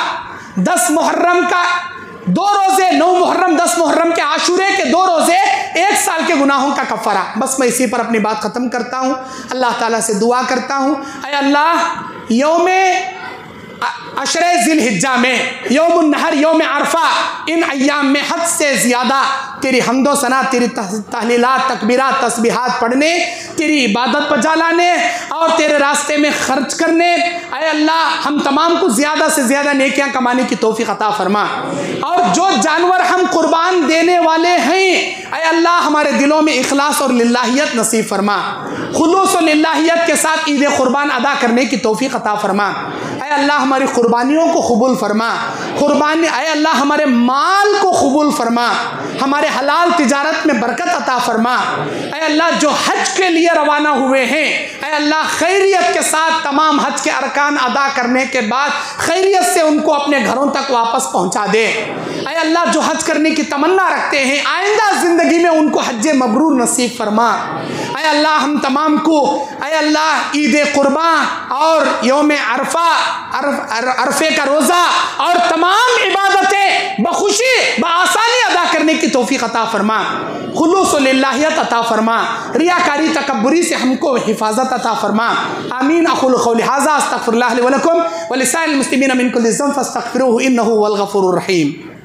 2 रोज़े, 9 मुहर्रम 10 मुहर्रम के आशूरे के 2 रोज़े 1 साल के गुनाहों का कफ़ारा। बस मैं इसी पर अपनी बात ख़त्म करता हूँ। अल्लाह ताला से दुआ करता हूँ, ऐ अल्लाह यौम अशरे जिलहिज्जा में, यौमुन नहर, यौम अरफा, इन अय्याम में हद से ज़्यादा तेरी हम्दो सना, तेरी तहलीलात, तकबीरात, तस्बीहात पढ़ने, तेरी इबादत पर जालाने और तेरे रास्ते में खर्च करने, ऐ अल्लाह हम तमाम को ज़्यादा से ज़्यादा नेकियां कमाने की तौफीक अता फरमा। और जो जानवर हम कुर्बान देने वाले हैं, ऐ अल्लाह हमारे दिलों में इखलास और लिल्लाहियत नसीब फरमा। खुलूस और लिल्लाहियत के साथ ईद कुर्बान अदा करने की तौफीक अता फरमा। ऐ अल्लाह हमारी कुर्बानियों को कबूल फरमा। कुर्बानी, ऐ अल्लाह हमारे माल को कबूल फरमा, हमारे हलाल तिजारत में बरकत अता फरमा। ऐ अल्लाह जो हज के लिए रवाना हुए हैं, ऐ अल्लाह खैरियत के साथ तमाम हज के अरकान अदा करने के बाद खैरियत से उनको अपने घरों तक वापस पहुंचा दे। ऐ अल्लाह जो हज करने की तमन्ना रखते हैं, आइंदा ज़िंदगी में उनको हज मबरूर नसीब फरमा। ऐ अल्लाह हम तमाम को, ऐ अल्लाह ईद कुर्बान और यौम अरफा, अरफे का रोज़ा और तमाम इबादतें बखुशी बआसानी अदा करने की तौफीक अता फरमा। खुलूस व लिल्लाहियत अता फरमा। रियाकारी तकब्बुरी से हमको हिफाजत अता फरमा। आमीन। अक़ूलु क़ौली हाज़ा अस्तग़फ़िरुल्लाह ली व लकुम व लिसाइरिल मुस्लिमीन मिन कुल्लि ज़ंब फ़स्तग़फ़िरूहु इन्नहु हुवल गफ़ूरुर रहीम।